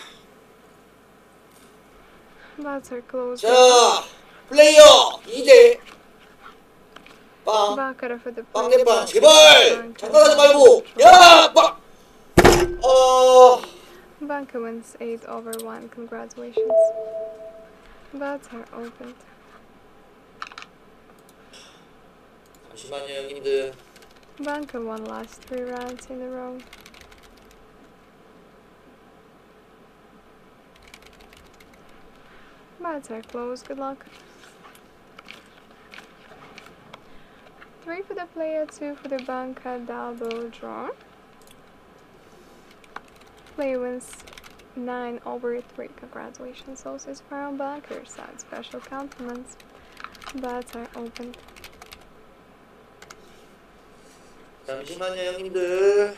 Speaker 2: Bets are closed.
Speaker 1: 자, 플레이어 이 대 빵,
Speaker 2: Bunker for the
Speaker 1: 빵
Speaker 2: player
Speaker 1: 대빵,
Speaker 2: one.
Speaker 1: 제발!
Speaker 2: Bunker
Speaker 1: 장난하지
Speaker 2: double
Speaker 1: 말고!
Speaker 2: draw.
Speaker 1: 야! 빵! 어...
Speaker 2: Bunker wins eight over one. Congratulations. Bets are opened.
Speaker 1: 잠시만요, 형님들.
Speaker 2: Bunker won last three rounds in a row. Bets are closed. Good luck. Three for the player, two for the bunker, double draw. Player wins nine over three. Congratulations. Also is from bunker side. Special compliments. Bets are opened.
Speaker 1: 잠시만요, 형님들.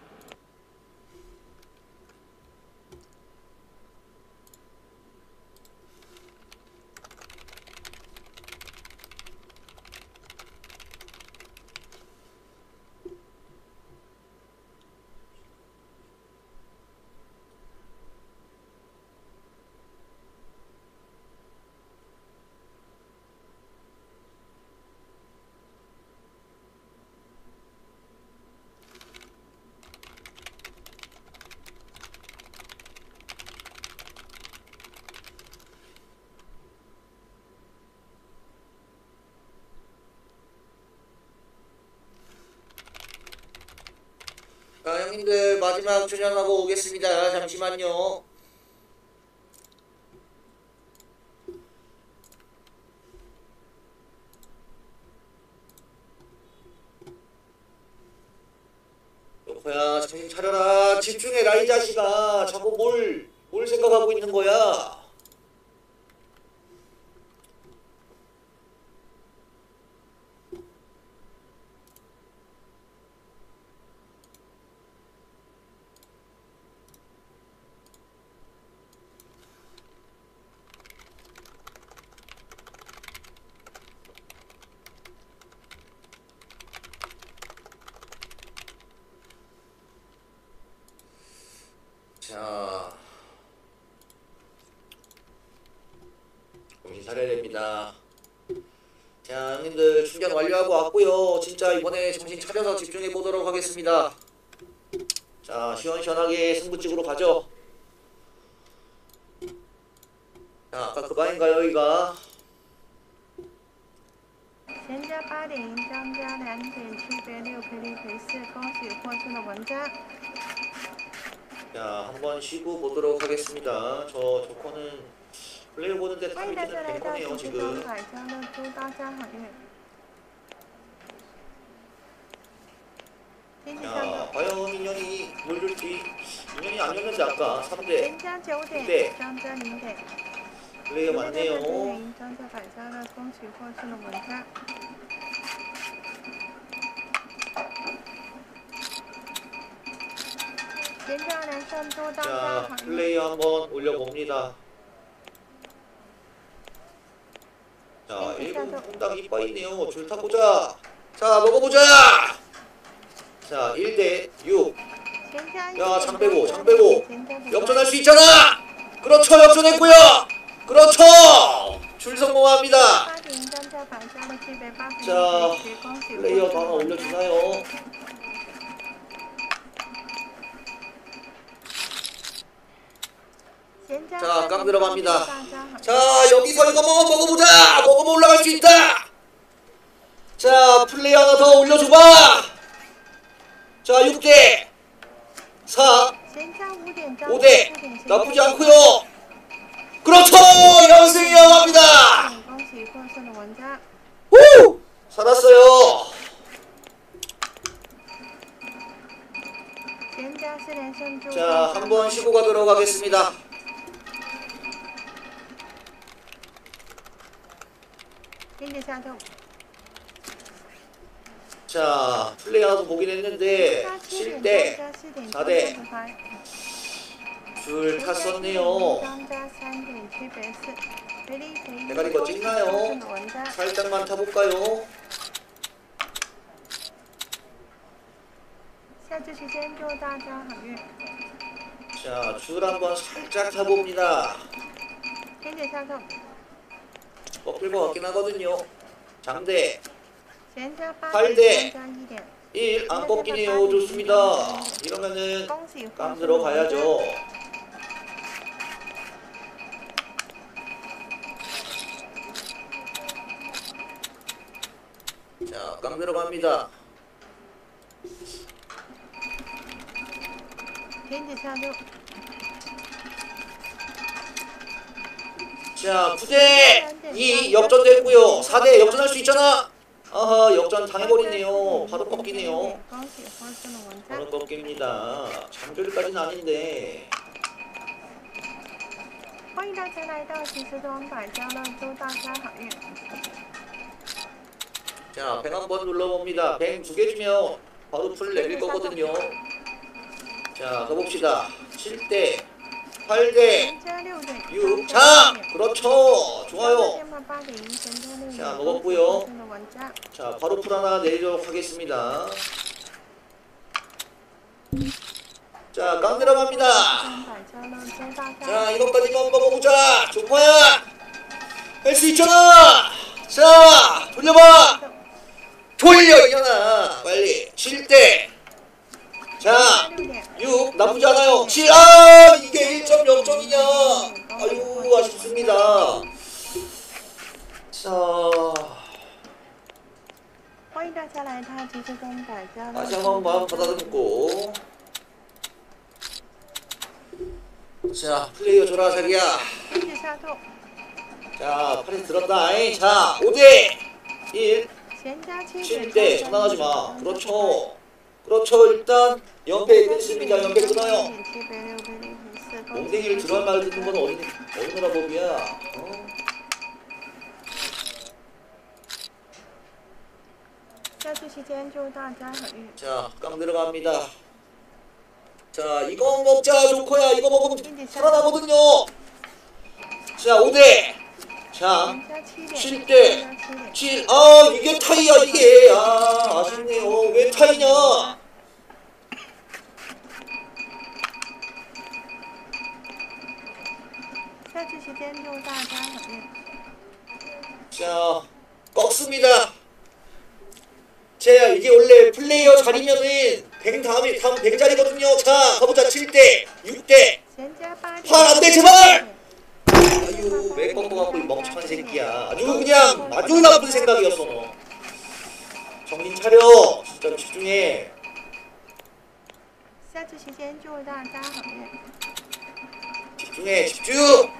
Speaker 1: 자, 형님들 마지막 출연하고 오겠습니다. 잠시만요. 여보야, 정신 차려라. 집중해라, 이 자식아. 자꾸 뭘, 뭘 생각하고 있는 거야? 자, 정신 차려야 됩니다. 자, 형님들 충전 완료하고 왔고요. 진짜 이번에 정신 차려서 집중해 보도록 하겠습니다. 자, 시원시원하게 승부찍으로 가죠. 자, 아까 그 방인가요, 여기가?
Speaker 3: 闲家八点赢张家两点区别六赔率赔四，恭喜获胜的玩家。
Speaker 1: 자, 한번 쉬고 보도록 하겠습니다. 저 조커는 플레이 보는데
Speaker 3: 欢迎大
Speaker 1: 타이밍은
Speaker 3: 家来
Speaker 1: 된
Speaker 3: 到
Speaker 1: 거네요,
Speaker 3: 喜之
Speaker 1: 지금.
Speaker 3: 中彩家乐，祝大家好运。天气上
Speaker 1: 자,
Speaker 3: 的
Speaker 1: 과연 인연이 뭘 줄지. 인연이 안 줬는데 아까 삼 대
Speaker 3: 人家九
Speaker 1: 네
Speaker 3: 点，张家零点。
Speaker 1: 플레이가
Speaker 3: 今天的
Speaker 1: 많네요.
Speaker 3: 本天赢张家百家乐，恭喜获胜的玩家。 人家连胜，祝大家
Speaker 1: 자,
Speaker 3: 好运。
Speaker 1: 플레이 한번 올려봅니다. 자, 일본 콩닭 이빨 있네요. 줄타 보자. 자, 먹어보자. 자, 일 대 육.
Speaker 3: 人家
Speaker 1: 야, 장 빼고, 장 빼고.
Speaker 3: 人家比
Speaker 1: 역전할 수 있잖아. 그렇죠, 역전했고요. 그렇죠. 줄 성공합니다.
Speaker 3: 八点赢张
Speaker 1: 자, 플레이어 더 하나 올려주나요? 자, 깡 들어갑니다. 자, 여기서 이거 먹어 먹어보자. 먹으면 올라갈 수 있다. 자, 플레이 하나 더 올려줘봐. 자, 육 대 사, 오 대 나쁘지 않고요. 그렇죠. 연승이어갑니다. 후! 살았어요. 자, 한번 쉬고 가도록 하겠습니다. 자, 플레이 하나도 보긴 했는데 칠 대 사 대 줄 탔었네요. 대가리 거 찍나요? 살짝만 타볼까요? 자, 줄 한번 살짝 타봅니다. 꺾일 것 같긴 하거든요. 장대 팔 대 일 안 꺾이네요. 좋습니다. 이러면은 깡 들어가야죠. 자, 깡 들어갑니다. 자, 구 대 이 역전됐고요. 사 대 역전할 수 있잖아. 아하, 역전 당해버리네요. 바로 꺾이네요. 바로 꺾입니다. 장조리까지는 아닌데. 자, 뱅 한번 눌러봅니다. 뱅 두 개 주면 바로 풀 내릴 거거든요. 자, 가봅시다. 칠 대 팔 대 육. 자, 그렇죠. 좋아요. 자, 먹었고요. 자, 바로 풀 하나 내리도록 하겠습니다. 자, 깡 들어갑니다. 자, 이것까지만 먹어보자. 조파야, 할 수 있잖아. 자, 돌려봐. 돌려, 이년아. 빨리. 칠 대 자, 육 나쁘지 않아요. 칠. 아, 이게 일 점 영 점이냐. 아유, 아쉽습니다. 자, 다시 한번 마음 받아듬고. 자, 플레이어 줘라, 자기야. 자, 팔이 들었다. 자, 오 대 일 칠 대 장난하지 마. 그렇죠. 그렇죠. 일단 연패 끊습니다. 연패 끊어요. 몽댕이를 들어갈 말 듣는 건 어디, 어느 나라 법이야. 어? 자, 깡 들어갑니다. 자, 이거 먹자, 조커야. 이거 먹으면 살아나거든요. 자, 오 대 자, 칠 대 칠. 아, 이게 타이야, 이게. 아, 아쉽네요. 왜 타이냐? 자, 꺾습니다. 자, 이게 원래 플레이어 자리면은 백 다음에 다음 백 자리거든요. 자, 가보자. 칠 대 육 대 팔. 안 돼, 제발! 아유, 왜 꺾어갖고 이 멍청한 새끼야. 아주 그냥 아주 나쁜 생각이었어, 너. 정신 차려. 진짜 집중해. 집중해, 집중!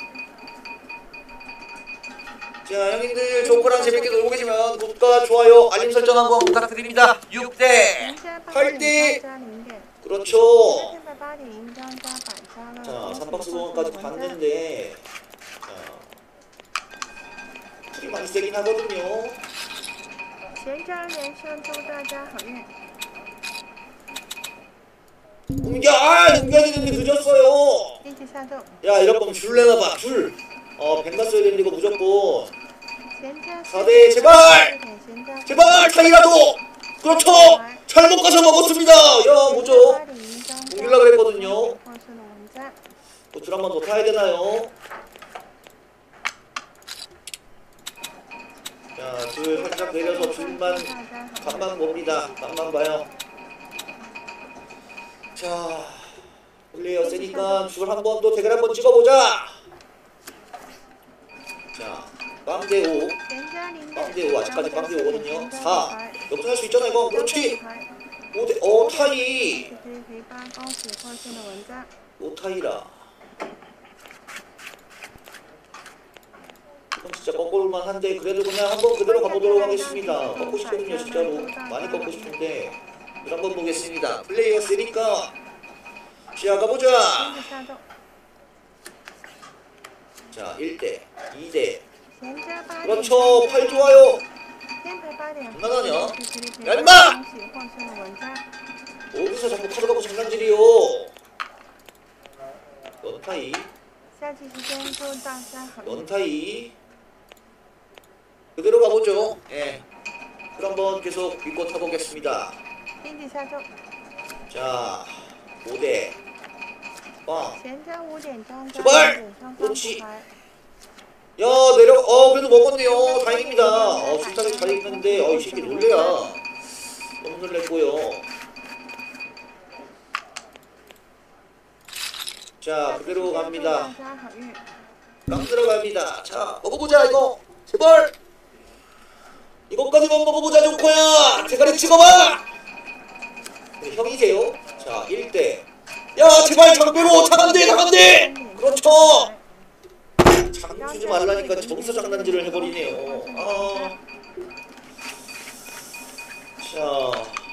Speaker 1: 자, 형님들 조커랑 재밌게 놀고 계시면 구독과 좋아요, 알림 설정 한번 부탁드립니다. 육 대 팔 대 그렇죠. 자, 삼 박스 공원까지 갔는데 자, 풀이 많이 세긴 하거든요. 옮겨! 아! 옮겨야 되는데 늦었어요. 야, 이럴 거면 줄 내놔봐. 줄. 어, 뱅가 써야 되는데 이거 무조건 사 대 제발! 제발! 타이라도! 그렇죠! 잘못 가서 먹었습니다. 야, 뭐죠? 옮기려고 그랬거든요. 또 줄 한 번 더 타야 되나요? 자, 줄 살짝 내려서 줄만 간만 봅니다. 간만 봐요. 자, 플레이어 세니까 줄 한 번 더 대결 한번 찍어보자. 자, 빵대 오. 빵대 오. 아직까지 빵대 오거든요. 사. 역전할 수 있잖아, 이거. 그렇지. 오 대, 어, 타이. 오 타이라. 이건 진짜 꺾을만 한데, 그래도 그냥 한번 그대로 가보도록 하겠습니다. 꺾고 싶거든요, 진짜로. 많이 꺾고 싶은데. 한번 보겠습니다. 플레이어 세니까. 자, 가보자. 자, 일 대, 이 대. 그렇죠. 팔 좋아요. 장난하냐? 야, 임마! 어디서 자꾸 카드 갖고 장난질이요? 연타이. 연타이. 그대로 가보죠. 예. 그럼 한번 계속 믿고 타보겠습니다. 자, 오 대. 빵. 제발! 그렇지. 야, 내려, 어, 그래도 먹었네요. 다행입니다. 어, 식탁에 잘 있는데, 어, 이 새끼 놀래야. 너무 놀랬고요. 자, 그대로 갑니다. 깡 들어갑니다. 자, 먹어보자, 이거. 제발! 이것까지만 먹어보자, 조커야! 대가리 찍어봐! 네, 형이세요? 자, 일 대. 야, 제발 장배로! 장안돼, 장안돼! 그렇죠! 장 주지 말라니까 저기서 장난질을 해버리네요. 아. 자.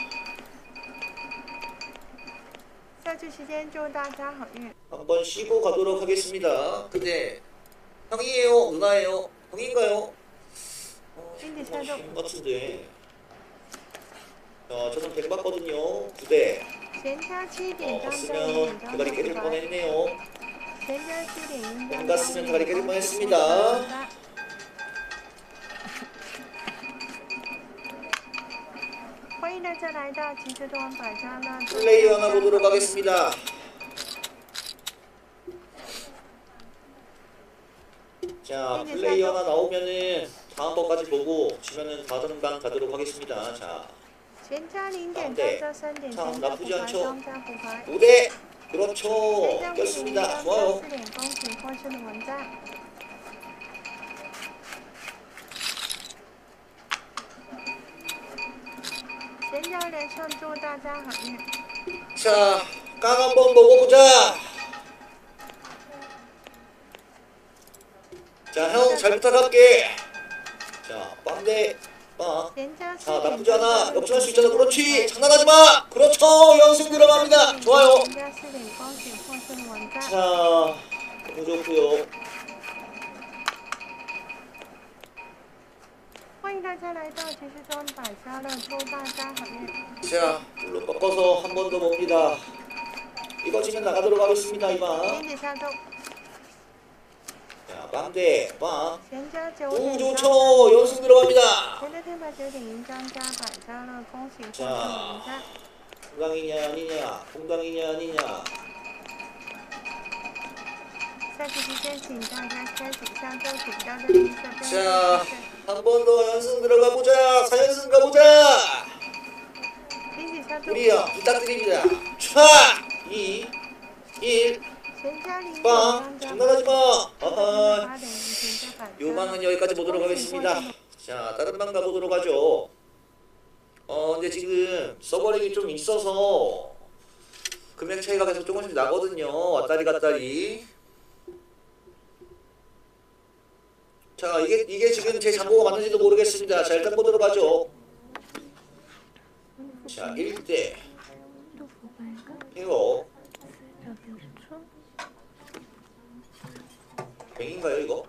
Speaker 1: 한번 쉬고 가도록 하겠습니다. 근데 형이에요? 누나예요? 형인가요? 어, 형 같은데. 자, 저는 백 받거든요. 구 대. 어, 갔으면 대가리 깨질 뻔했네요. 백 갔으면 대가리 깨질 뻔했습니다. 플레이 하나 보도록 하겠습니다. 자, 플레이 하나 나오면은 다음 번까지 보고 지면은 다른 방 가도록 하겠습니다. 자, 가운데 참 나쁘지 않죠? 오 대 그렇죠. 꼈습니다. 좋아요. 자, 깡 한번 먹어보자. 자, 형 잘 부탁할게. 자, 빵대 빵. 자, 나쁘지 않아. 역전할 수 있잖아. 그렇지. 장난하지 마. 그렇죠. 연승 들어갑니다. 좋아요. 자, 너무 좋고요. 자, 물로 꺾어서 한 번 더 봅니다. 이거 지면 나가도록 하겠습니다. 이만. 자, 빵대 빵. 오, 좋죠. 연승 들어갑니다. 자, 공당이냐 아니냐, 공당이냐 아니냐. 자, 한 번 더 연승 들어가 보자. 사 연승 가보자. 우리야 부탁드립니다. 촤! 이, 일, 빵. 장난하지 마. 아하. 요 방은 여기까지 보도록 하겠습니다. 자, 다른 방 가보도록 하죠. 어, 근데 지금 서버렉이 좀 있어서 금액 차이가 계속 조금씩 나거든요. 왔다리 갔다리. 자, 이게 이게 지금 제 잔고가 맞는지도 모르겠습니다. 자, 일단 보도록 하죠. 자, 일 대 이거 백인가요 이거?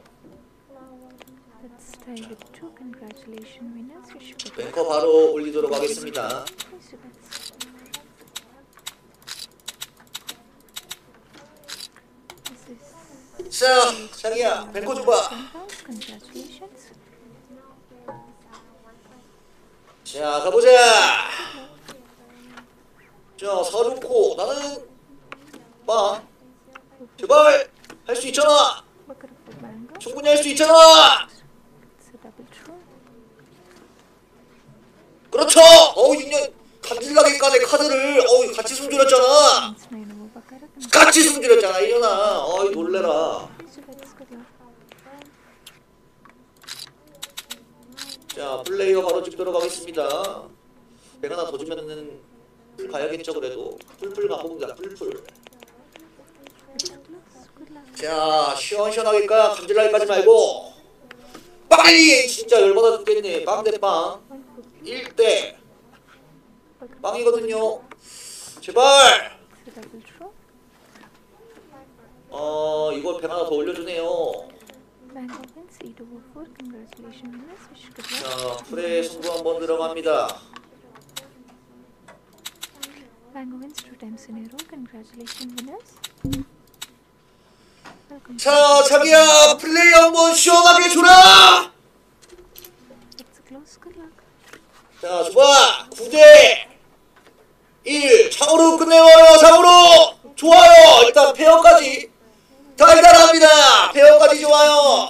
Speaker 1: 뱅커 바로 올리도록 하겠습니다. 자, 장이야, 뱅커 줘봐. 자, 가보자. 자, 사좋고 나는 빵. 제발 할 수 있잖아. 충분히 할 수 있잖아. 그렇죠. 어우 인연 간질나게 까네 카드를. 어우 같이 숨죽였잖아. 같이 숨죽였잖아 이년아. 어이 놀래라. 자 플레이어 바로 집도록 하겠습니다. 백 하나 더 주면은 풀 가야겠죠. 그래도 풀풀 가봅니다. 풀풀. 자 시원시원하게 까 감질나게 까지 말고 빨리. 진짜 열받아 죽겠네. 빵 대 빵 일 대 빵이거든요. 제발. 어 이걸 백 하나 더 올려주네요. 자 풀의 승부 한번 들어갑니다. 자 자기야 플레이 한번 시원하게 줘라. 자 줘봐. 구 대 일 창으로 끝내와요. 창으로 좋아요. 일단 페어까지 달달합니다. 페어까지 좋아요.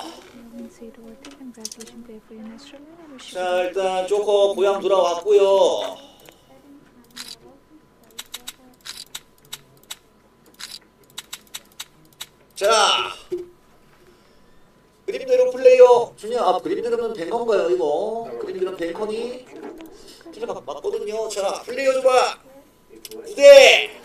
Speaker 1: 자 일단 조커 고향 돌아왔고요. 자 그림대로 플레이어 준영. 아 그림대로는 뱅컨가요 이거? 그림대로 뱅컨이 진짜 막 맞거든요. 자 플레이어 줘봐. 구 대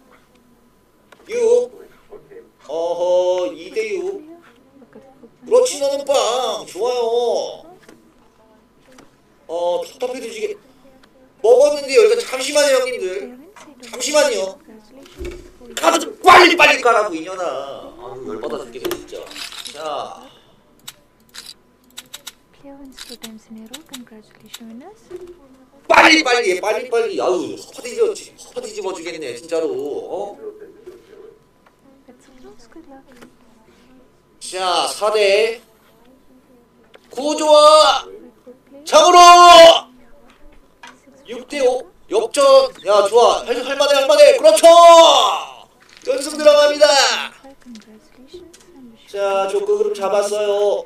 Speaker 1: 육 어허 이 대 육 그렇지. 너는 빵 좋아요. 어 답답해 드시게 먹었는데요. 일단 잠시만요 형님들. 잠시만요. 카드 좀 빨리 빨리 까라고 이년아. 아유 열받아 죽겠네 진짜. 자 빨리 빨리 해 빨리 빨리. 아유 허 뒤집어 허 뒤집어 주겠네 진짜로. 어? 자 사 대 구 좋아. 장으로 육 대 오 역전. 야 좋아. 할, 할만해 할만해. 그렇죠. 연승 들어갑니다. 자 조금 그럼 잡았어요.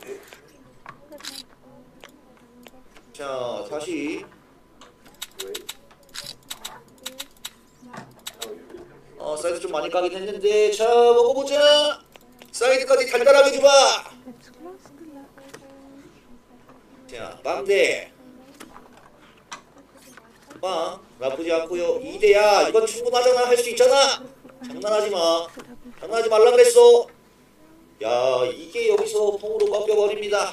Speaker 1: 자 다시 어 사이드 좀 많이 까긴 했는데 자 먹어보자. 사이드까지 달달하게 줘봐. 자 빵대 빵 나쁘지 않고요. 이 대야 이건 충분하잖아. 할 수 있잖아. 장난하지마. 장난하지 말라 그랬어. 야 이게 여기서 통으로 꺾여버립니다.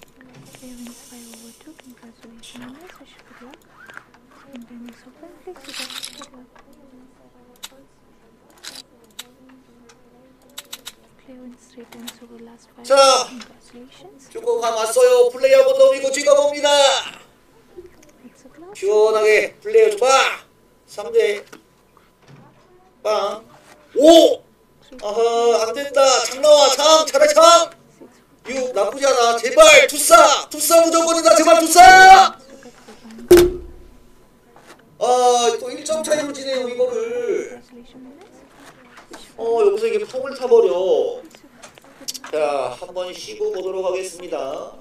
Speaker 1: 자 조금 감 왔어요. 플레이 한번 넘기고 찍어봅니다. 시원하게 플레이 줘봐. 삼 대 빵 오 아하 안된다. 창 나와. 창 차라리 창 육 나쁘지 않아. 제발 투싸 투싸 무조건이다. 제발 투싸. 아또 일 점 차이로 지네요 이거를. 어 여기서 이게 폼을 타버려. 자 한번 쉬고 보도록 하겠습니다.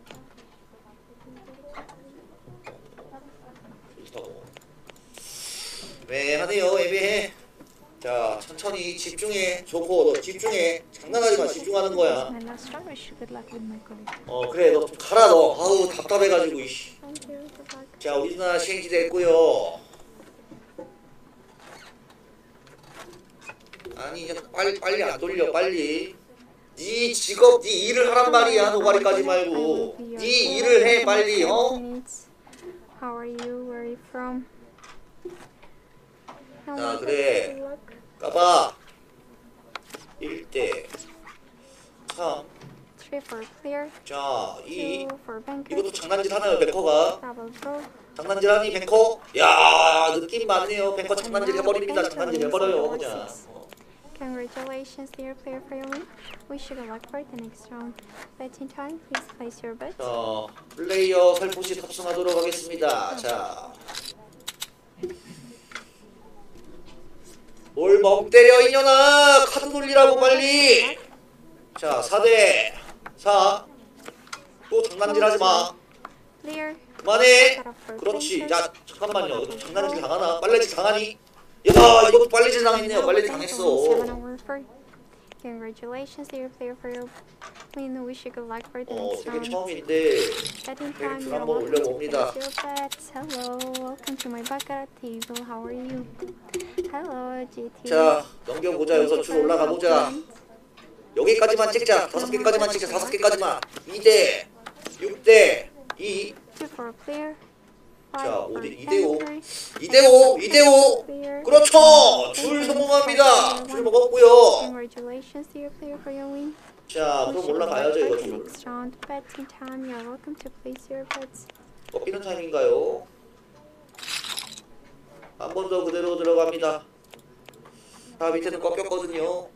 Speaker 1: 애매하네요. 애매해. 자 천천히 집중해. 좋고 너 집중해. 장난하지마. 집중하는 거야. 어 그래 너 좀 가라 너. 아우 답답해가지고 이씨. 자 우리 누나 시행시 됐고요. 아니 이제 빨리 빨리 안 돌려 빨리. 네 직업 네 일을 하란 말이야. 노가리 까지 말고 네 일을 해 빨리. 어?
Speaker 2: How are you? Where are you from?
Speaker 1: 자 그래 까봐. 일 대 삼
Speaker 2: three for clear.
Speaker 1: 자 이
Speaker 2: two for banker.
Speaker 1: 이것도 장난질 하나요 뱅커가?
Speaker 2: Double draw.
Speaker 1: 장난질 하니 뱅커? 야 느낌 많네요. 뱅커 장난질 해버립니다. 장난질 해버려요 그냥. 어.
Speaker 2: Congratulations, dear player for your win. Wish you good luck for the next round. Betting time, please place your bet.
Speaker 1: 자 플레이어 살포시 탑승하도록 하겠습니다. 자 뭘 멍 때려 이년아. 카드 돌리라고 빨리. 자 사 대 사 또 장난질 하지마.
Speaker 2: Clear.
Speaker 1: 그만해. 그렇지. 야 잠깐만요. 장난질 당하나? 빨래질 당하니? 야 이것도 빨래질 당했네요. 빨래질 당했어.
Speaker 2: Congratulations, dear player, for your win. Wish you good luck for the
Speaker 1: 어
Speaker 2: next
Speaker 1: 되게
Speaker 2: round.
Speaker 1: 처음인데
Speaker 2: Betting
Speaker 1: 벨트
Speaker 2: time, you're
Speaker 1: 한번
Speaker 2: welcome to
Speaker 1: 올려봅니다.
Speaker 2: place your bets. Hello, welcome to my baccarat table. How are you? Hello, G T.
Speaker 1: 자 넘겨보자. 여기서 줄 올라가 보자. 여기까지만 찍자. 다섯 개까지만 찍자. 다섯 개까지만. 이 대 육 대 이.
Speaker 2: Two for player.
Speaker 1: 자,
Speaker 2: Five
Speaker 1: 오
Speaker 2: for
Speaker 1: 대 이 대 오.
Speaker 2: entry.
Speaker 1: 이 대 오. 이 대 오.
Speaker 2: Player.
Speaker 1: 그렇죠. 줄 성공합니다. 줄 먹었고요.
Speaker 2: Congratulations, dear player, for your win.
Speaker 1: 자,
Speaker 2: Wish
Speaker 1: 그럼
Speaker 2: you good
Speaker 1: 올라가야죠
Speaker 2: luck
Speaker 1: 이거
Speaker 2: for the
Speaker 1: 줄.
Speaker 2: next round. Betting time, you're welcome to place your bets.
Speaker 1: 꺾이는 타임인가요? 한 번 더 그대로 들어갑니다. 자, 밑에는 꺾였거든요.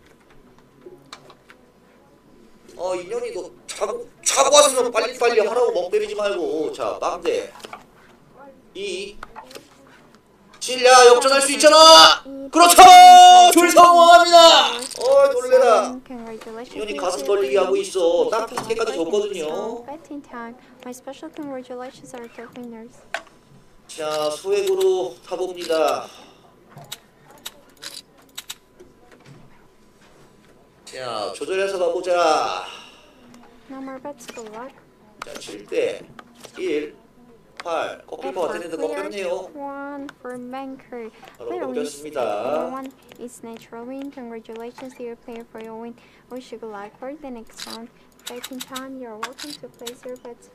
Speaker 1: 어, 인연이 너 자고 자고 왔으면 빨리 빨리 하라고 멍 때리지 말고. 자, 빵대. 이. 칠야 역전할 수 있잖아. 그렇죠. 줄 성공합니다. 어, 놀래라. 인연이 가슴 벌리기 하고 있어. 딱 다섯 개까지 줬거든요.
Speaker 2: Betting time. My special congratulations are to winners.
Speaker 1: 자, 소액으로 타봅니다. 자, 조절해서 가보자.
Speaker 2: No more bets. Good luck.
Speaker 1: 자, 칠 대 일, 팔. 꺾일 것 같았는데 꺾였네요.
Speaker 2: One for banker.
Speaker 1: 바로
Speaker 2: Player wins.
Speaker 1: 꺾였습니다.
Speaker 2: Number one is natural win. Congratulations, dear player, for your win. Wish you good luck for the next round. Betting time. You're welcome to place your bets.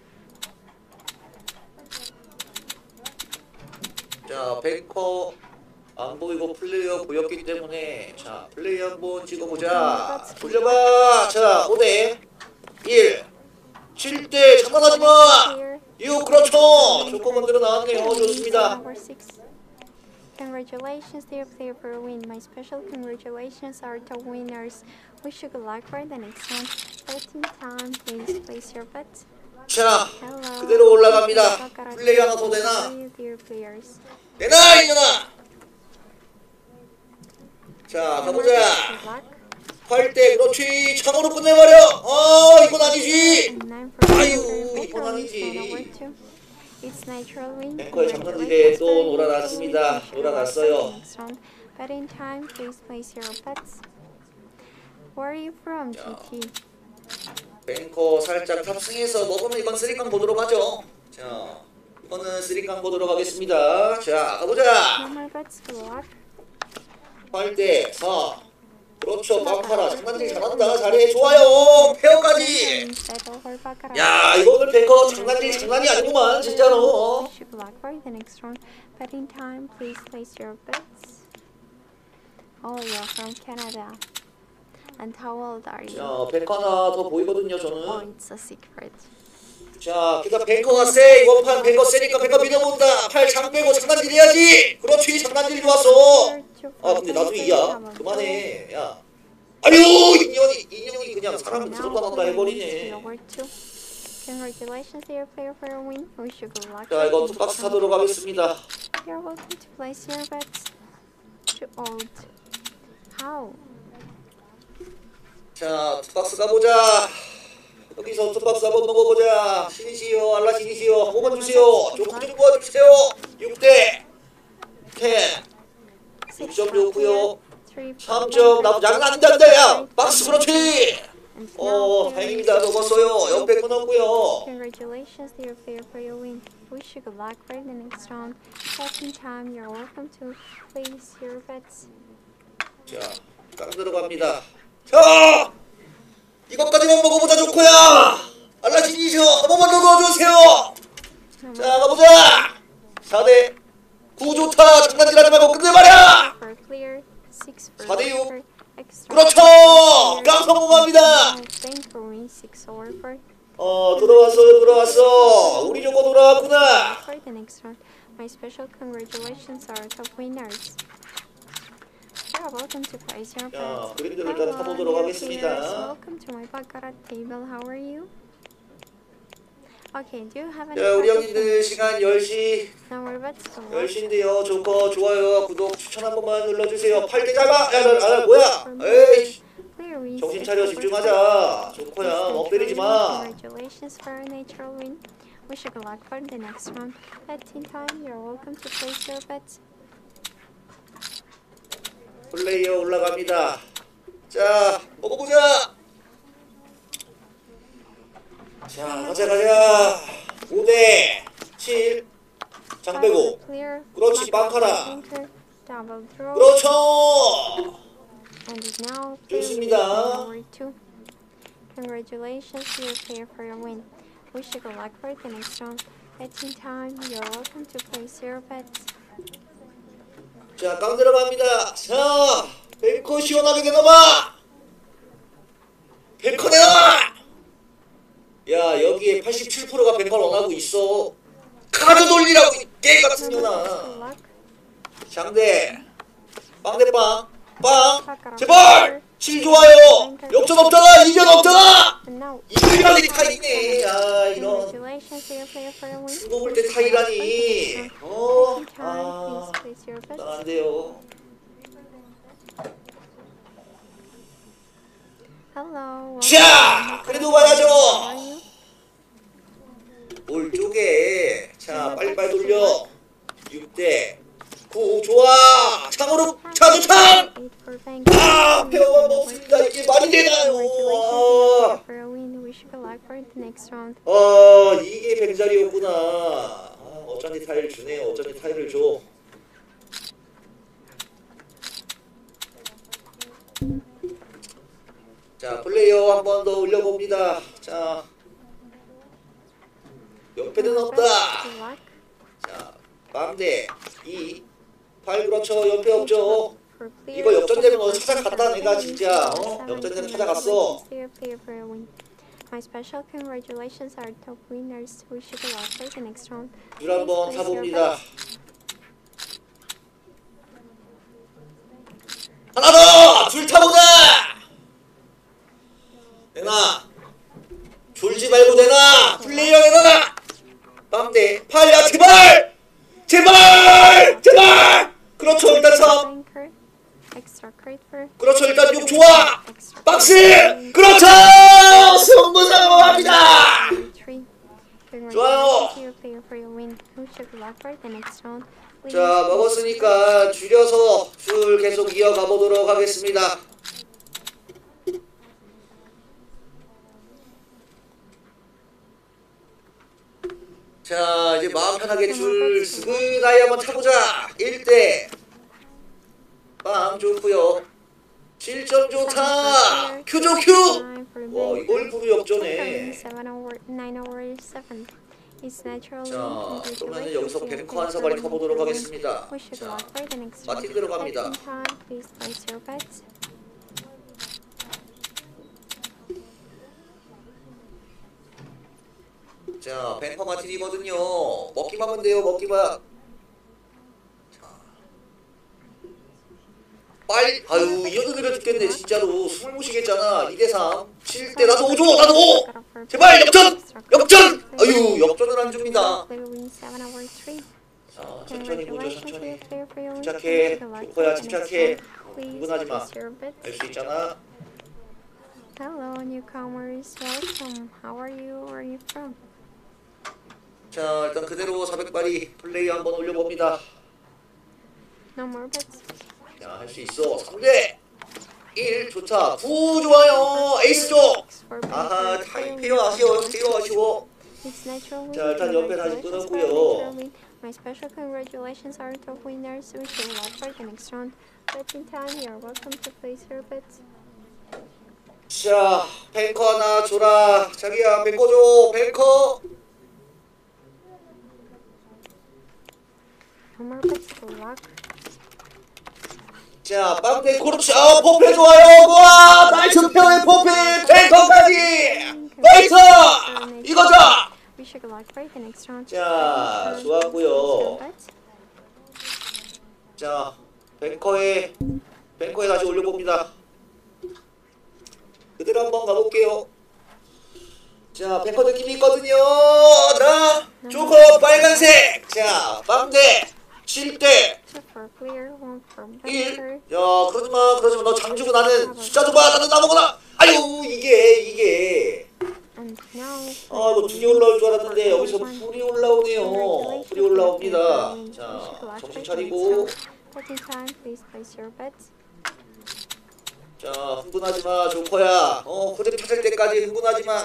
Speaker 1: 자, 뱅커 안 보이고 플레이어 보였기 때문에 자, 플레이 한번 찍어보자. 돌려봐. 자, 오 대 일, 칠 대 장난하지 마. 육, 그렇죠. 조건 만들어 나왔네요. 좋습니다.
Speaker 2: Number six. Congratulations, dear player, for your win. My special congratulations are to winners. Wish you good luck for the next round. Betting time. Please place your bets.
Speaker 1: 자,
Speaker 2: Hello.
Speaker 1: 그대로 올라갑니다. 플레이 하나 더 되나?
Speaker 2: How are you, dear players?
Speaker 1: 되나 이년아. 자, 가보자.
Speaker 2: Good luck.
Speaker 1: 팔 대 그렇지. 창으로 끝내버려. 어, 이건 아니지.
Speaker 2: And nine for
Speaker 1: 아유,
Speaker 2: player.
Speaker 1: 이건
Speaker 2: Better
Speaker 1: 아니지.
Speaker 2: win. Number two. It's natural win.
Speaker 1: 뱅커의 장난질에 또 놀아났습니다. 놀아났어요.
Speaker 2: Next round. Betting time. Please place your bets. Where are you from, G T?
Speaker 1: 뱅커 살짝 탑승해서 먹으면 이건 쓰리깡 보도록 하죠. 자, 이거는 쓰리깡 보도록 하겠습니다. 자, 가보자.
Speaker 2: No more bets. Good luck.
Speaker 1: 팔 대 사. 그렇죠. 막파라. 장난질 잘한다. 잘해. 좋아요. 페어까지. 야, 이거는 뱅커 장난질 장난이 아니구만. 진짜로.
Speaker 2: Wish you good luck for the next round. Betting time. Please place your bets. Oh, you're from Canada. And how old are you?
Speaker 1: 자, 뱅커 하나 더 보이거든요.
Speaker 2: Oh,
Speaker 1: 저는.
Speaker 2: it's a secret.
Speaker 1: 자, 그러니까 뱅커가 세. 이번 판 뱅커 세니까 뱅커 믿어본다. 팔 장 빼고 장난질 해야지. 그렇지. 장난질 좋았어. 아, 근데 나중에 이야. 그만해. 야. 아유, 인연이 인연이 그냥 사람을 들었다 놨다 해버리네.
Speaker 2: Number two. Congratulations, dear player, for your win. Wish you good luck.
Speaker 1: 자, 이거 투박스 사도록 하겠습니다.
Speaker 2: You're welcome to place your bets. Too old. How?
Speaker 1: 자, 투박스 가보자. 여기서 투박스 한번 먹어보자. 신이시여, 알라 신이시여, 한 번만 주세요. 조금 좀 도와주세요. 육 대 십. 육 점 좋고요. 삼 점 나쁘지 않은 안 된다, 야. 박스 그렇지. 어, 다행입니다. 먹었어요. 옆에 끊었고요.
Speaker 2: Congratulations, dear player, for your win. Wish you good luck for the next round. Betting time. You're welcome to place your bets.
Speaker 1: 자, 깡 들어갑니다. 자, 이것까지만 먹어보자, 좋고야. 알라 신이시여, 한 번만 더 도와주세요. 자, 가보자. 사 대 구 좋다. 장난질하지 말고 끝내버려.
Speaker 2: For clear. six for
Speaker 1: 사 대 육.
Speaker 2: for extra.
Speaker 1: 그렇죠. 깡 성공합니다.
Speaker 2: Thank for win. six over for
Speaker 1: 어, 들어왔어요, 들어왔어. 우리 조건 돌아왔구나.
Speaker 2: for the next round. My special congratulations are to winners. You're welcome to place your
Speaker 1: 자,
Speaker 2: bets.
Speaker 1: 그림들을 일단
Speaker 2: Hello,
Speaker 1: 타보도록
Speaker 2: dear
Speaker 1: 하겠습니다.
Speaker 2: players. Welcome to my baccarat table. How are you? Okay, do you have any
Speaker 1: 자, 우리
Speaker 2: questions?
Speaker 1: 형님들 시간 열 시,
Speaker 2: No more bets. Good luck.
Speaker 1: 열 시인데요. 조건, 좋아요, 구독, 추천 한 번만 눌러주세요. 팔 대 잡아! 야, 나, 아, 뭐야? 에이,
Speaker 2: Clear win.
Speaker 1: 정신
Speaker 2: six
Speaker 1: 차려,
Speaker 2: over
Speaker 1: 집중하자. 좋고야,
Speaker 2: six.
Speaker 1: 멍 때리지 마.
Speaker 2: Congratulations for a natural win. Wish you good luck for the next round. Betting time. You're welcome to place your bets.
Speaker 1: 플레이어 올라갑니다. 자, 먹어보자. 자, 가자 가자. 오 대 칠. 장배고.
Speaker 2: Clear.
Speaker 1: 그렇지, 빵카라.
Speaker 2: Enter. Double draw.
Speaker 1: 그렇죠.
Speaker 2: And is now
Speaker 1: 좋습니다.
Speaker 2: number two. Congratulations, you're clear for your win. Wish you good luck for the next round. Betting time. You're welcome to place your bets.
Speaker 1: 자, 깡 들어갑니다. 자, 뱅커 시원하게 내놔봐. 뱅커 내놔. 야, 여기에 팔십칠 퍼센트가 뱅커 원하고 있어. 카드 돌리라고 이 개 같은
Speaker 2: Good
Speaker 1: 년아.
Speaker 2: luck.
Speaker 1: 장대 빵대빵 빵 제발 칠 좋아요. 역전 없잖아. 이변 없잖아.
Speaker 2: And now.
Speaker 1: 이변이 타이네. 아, 이런
Speaker 2: Congratulations, you're clear for your win.
Speaker 1: 수고 볼 때 타이라니. 어, 아,
Speaker 2: Please place your bets.
Speaker 1: 안 돼요.
Speaker 2: Hello.
Speaker 1: 자, 그래도 봐야죠.
Speaker 2: How are you?
Speaker 1: 올 쪽에 자, 빨리빨리 돌려. 육 대 구 좋아. 창으로 차주창.
Speaker 2: Eight for bank.
Speaker 1: 아, 배워가 없습니다. 이게 말이 되나요? 아,
Speaker 2: For a win, wish you good luck for the next round.
Speaker 1: 아, 이게 뱅자리였구나. 아, 어쩐지 타일 주네요. 어쩐지 타일을 줘. 자, 플레이어 한 번 더 올려봅니다. 자, 옆에는 없다.
Speaker 2: Good luck.
Speaker 1: 자, 빵대 이, 팔 그렇죠. 옆에 없죠.
Speaker 2: For clear.
Speaker 1: 이거 역전되면 너 찾아갔다 내가 진짜. 어? 역전되면 찾아갔어.
Speaker 2: Clear, clear for a win. My special congratulations are top winners. Wish you good luck for the next round.
Speaker 1: 줄 한번
Speaker 2: Please place your
Speaker 1: 타봅니다.
Speaker 2: bets.
Speaker 1: 하나 더! 줄 타보자! 내놔! 졸지 말고 내놔! 플레이어 내놔! 빵대 팔야 제발! 제발! 제발! 그렇죠 일단 삼
Speaker 2: Banker. Extra crate for.
Speaker 1: 그렇죠 일단 육 좋아!
Speaker 2: Extra
Speaker 1: 박스!
Speaker 2: crate.
Speaker 1: 그렇죠! 승부사고합니다!
Speaker 2: Three.
Speaker 1: 좋아요.
Speaker 2: Congratulations, you're clear for your win. Wish you good luck for the next round. Please
Speaker 1: 자
Speaker 2: place
Speaker 1: 먹었으니까 줄여서 줄 계속 이어가 보도록 하겠습니다. 자 이제 마음 편하게 줄 스그나이 한번 타보자. 일 대 빵 좋고요. 칠 점 좋다. 큐죠 큐. 와 이걸 부르 역전해.
Speaker 2: seven over nine over seven. It's natural.
Speaker 1: 자 그러면 여기서 뱅커 한 사발이 타보도록 하겠습니다.
Speaker 2: Wish you good
Speaker 1: 자
Speaker 2: luck for the next
Speaker 1: 마틴
Speaker 2: round.
Speaker 1: 들어갑니다.
Speaker 2: Betting time. Please place your bets.
Speaker 1: 자, 뱅커 마틴이거든요. 먹기만 하면 돼요, 먹기만. 자. 빨리, 아유, 이어도 느려 죽겠네, 진짜로. 숨을 못 쉬겠잖아. 이 대 삼. 칠 대 나도 오 줘, 나도 오! 제발, 역전! 역전! 아유, 역전을 안 줍니다.
Speaker 2: Clear win seven over three.
Speaker 1: 자, 천천히 보죠,
Speaker 2: Congratulations,
Speaker 1: 천천히.
Speaker 2: you're clear for your win.
Speaker 1: 침착해.
Speaker 2: Wish you good luck
Speaker 1: 조커야,
Speaker 2: for the next
Speaker 1: 침착해.
Speaker 2: round. Please
Speaker 1: 흥분하지 마.
Speaker 2: place your bets.
Speaker 1: 할 수 있잖아.
Speaker 2: Hello, newcomers. Welcome. How are you? Where are you from?
Speaker 1: 자, 일단 그대로 사백 발이 플레이 한번 올려봅니다.
Speaker 2: No more bets.
Speaker 1: 자, 할 수 있어. 삼 대 일, 좋다. 구, 좋아요. 에이스 쪽. 아하, 타임 페어 아쉬워, 페어 아쉬워.
Speaker 2: It's natural.
Speaker 1: 자, 일단 옆에 다시
Speaker 2: Congratulations
Speaker 1: 끊었고요.
Speaker 2: for natural win. My special congratulations are top winners. Wish you luck for the next round. Betting time. You're welcome to place your bets.
Speaker 1: 자, 뱅커 하나 줘라. 자기야, 뱅커 줘. 뱅커.
Speaker 2: No more bets. Good luck.
Speaker 1: 자, 빵대 그렇지. 아, 퍼페 좋아요. 와, 나이스 페어의 퍼페. 뱅커까지. 나이스. 이거자.
Speaker 2: Wish you good luck for the next round.
Speaker 1: 자,
Speaker 2: Betting time.
Speaker 1: 좋았고요.
Speaker 2: Place your bets.
Speaker 1: 자, 뱅커에 뱅커에 다시 올려봅니다. 그대로 한번 가볼게요. 자, 뱅커 느낌이 있거든요. 나 조커 빨간색. 자, 빵대 칠 대
Speaker 2: Two for clear. One for
Speaker 1: 일.
Speaker 2: banker.
Speaker 1: 야, 그러지마, 그러지마. 너 잠주고 나는 숫자 줘봐. 나는 나먹거나. 아유, 이게 이게.
Speaker 2: And And now
Speaker 1: 아, 이거 두 개 올라올 줄 알았는데 여기서 풀이 올라오네요. 풀이 올라옵니다. 자, 정신 차리고.
Speaker 2: betting time, please place your bets.
Speaker 1: 자, 흥분하지 마, 조커야. 어, 흐름 찾을 때까지 흥분하지 마.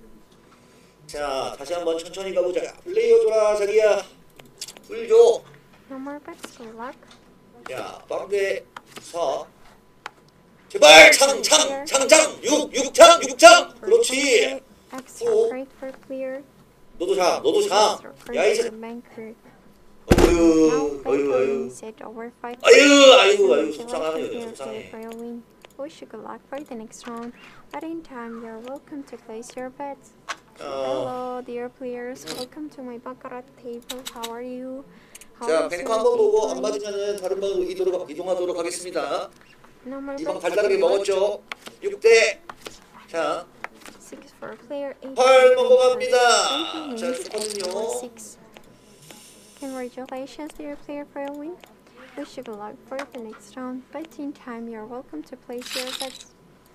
Speaker 1: 자, 다시 한번 천천히 가보자. 플레이어 줘라, 자기야. 풀 줘.
Speaker 2: No more bets, good luck.
Speaker 1: 자, 빵대 사. 제발 창, 창, 창장, 육, 육창, 육창. 그렇지.
Speaker 2: Extra
Speaker 1: 오.
Speaker 2: great for clear.
Speaker 1: 너도 장, 너도 장.
Speaker 2: Extra
Speaker 1: 야, 이
Speaker 2: great
Speaker 1: 새.
Speaker 2: for banker.
Speaker 1: 어휴,
Speaker 2: Now
Speaker 1: 어휴,
Speaker 2: banker
Speaker 1: 어휴.
Speaker 2: set over five.
Speaker 1: 아유, 아유, 아유,
Speaker 2: Would you
Speaker 1: 속상하네,
Speaker 2: like to
Speaker 1: 여자,
Speaker 2: hear
Speaker 1: 속상해.
Speaker 2: for a win? Wish you good luck for the next round. At any time, you're welcome to place your bets.
Speaker 1: 어,
Speaker 2: Hello, dear players. Welcome to my baccarat table. How are you? How
Speaker 1: 자,
Speaker 2: is
Speaker 1: 베니코
Speaker 2: your
Speaker 1: 한번 보고
Speaker 2: day
Speaker 1: 안
Speaker 2: going?
Speaker 1: 맞으면은 다른 방으로 이동하도록, 이동하도록 하겠습니다.
Speaker 2: No more
Speaker 1: 이 방
Speaker 2: bets,
Speaker 1: 달달하게
Speaker 2: good luck.
Speaker 1: 먹었죠. 육 대. 자,
Speaker 2: Six for clear. Eight
Speaker 1: 팔
Speaker 2: for
Speaker 1: 넘어갑니다.
Speaker 2: banker.
Speaker 1: 자,
Speaker 2: Twenty
Speaker 1: 좋거든요.
Speaker 2: minutes over six. Congratulations, dear player, for a win. Wish you good luck for the next round. Betting time, you're welcome to place your bets.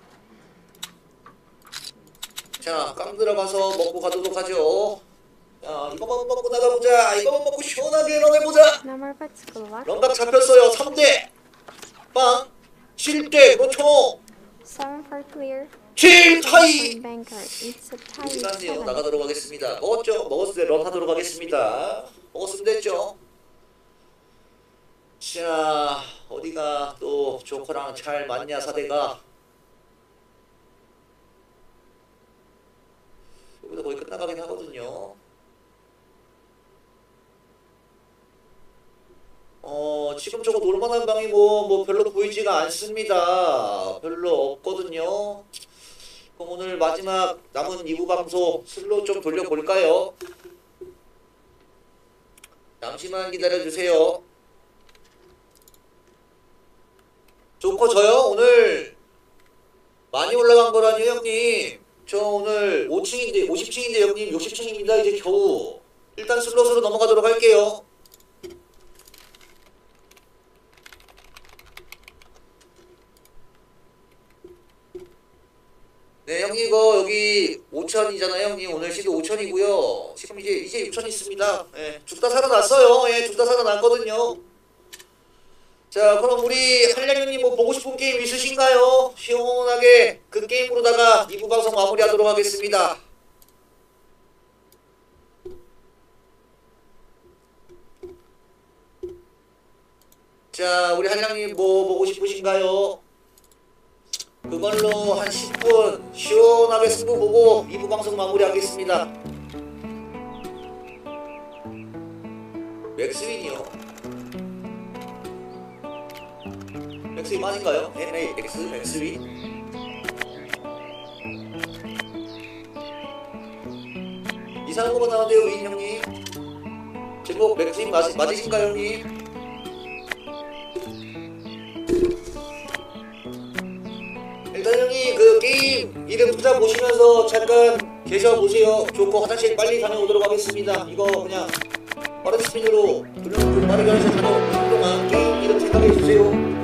Speaker 1: 자, 깡 들어가서 먹고 가도록 하죠. 자, 이거만 먹고 나가보자. 이거만 먹고 시원하게 런해보자.
Speaker 2: No more bets, good luck.
Speaker 1: 런각 잡혔어요. 삼 대. 빵. 칠 대. 그렇죠.
Speaker 2: Seven for clear.
Speaker 1: 칠 타이.
Speaker 2: Point banker. It's a tie. It's
Speaker 1: 시간이요.
Speaker 2: seven.
Speaker 1: 나가도록 하겠습니다. 먹었죠? 먹었을 때 런하도록 하겠습니다. 먹었으면 됐죠? 자, 어디가 또 조커랑 잘 맞냐 사대가. 여기도 거의 끝나가긴 하거든요. 어, 지금 저거 놀만한 방이 뭐, 뭐 별로 보이지가 않습니다. 별로 없거든요. 그럼 오늘 마지막 남은 이 부 방송 슬로 좀 돌려볼까요? 잠시만 기다려주세요. 조커 저요? 오늘 많이 올라간 거라니요 형님. 저 오늘 오 층인데 오십 층인데 형님 육십 층입니다. 이제 겨우. 일단 슬롯으로 넘어가도록 할게요. 네 형님 이거 여기 오천이잖아요 형님. 오늘 시도 오천이고요 지금 이제 이제 육천 있습니다. 예, 죽다 살아났어요. 예, 죽다 살아났거든요. 자, 그럼 우리 한량 형님 뭐 보고 싶은 게임 있으신가요? 시원하게 그 게임으로다가 이 부 방송 마무리하도록 하겠습니다. 자, 우리 한량님 뭐 보고 싶으신가요? 그걸로 한 십 분 시원하게 승부 보고 이 부 방송 마무리하겠습니다. 맥스윈이요. 맥스윈 아닌가요? 엠 에이 엑스 맥스윈. 이상한 거만 나오는데요 윈 형님. 제목 맥스윈 맞, 맞으신가요 형님? 일단 형님 그 게임 이름 투자 보시면서 잠깐 계셔보세요. 좋고 화장실 빨리 다녀오도록 하겠습니다. 이거 그냥 빠른 스피드로 좀 빠르게 하셔서 동안 게임 이름 생각해주세요.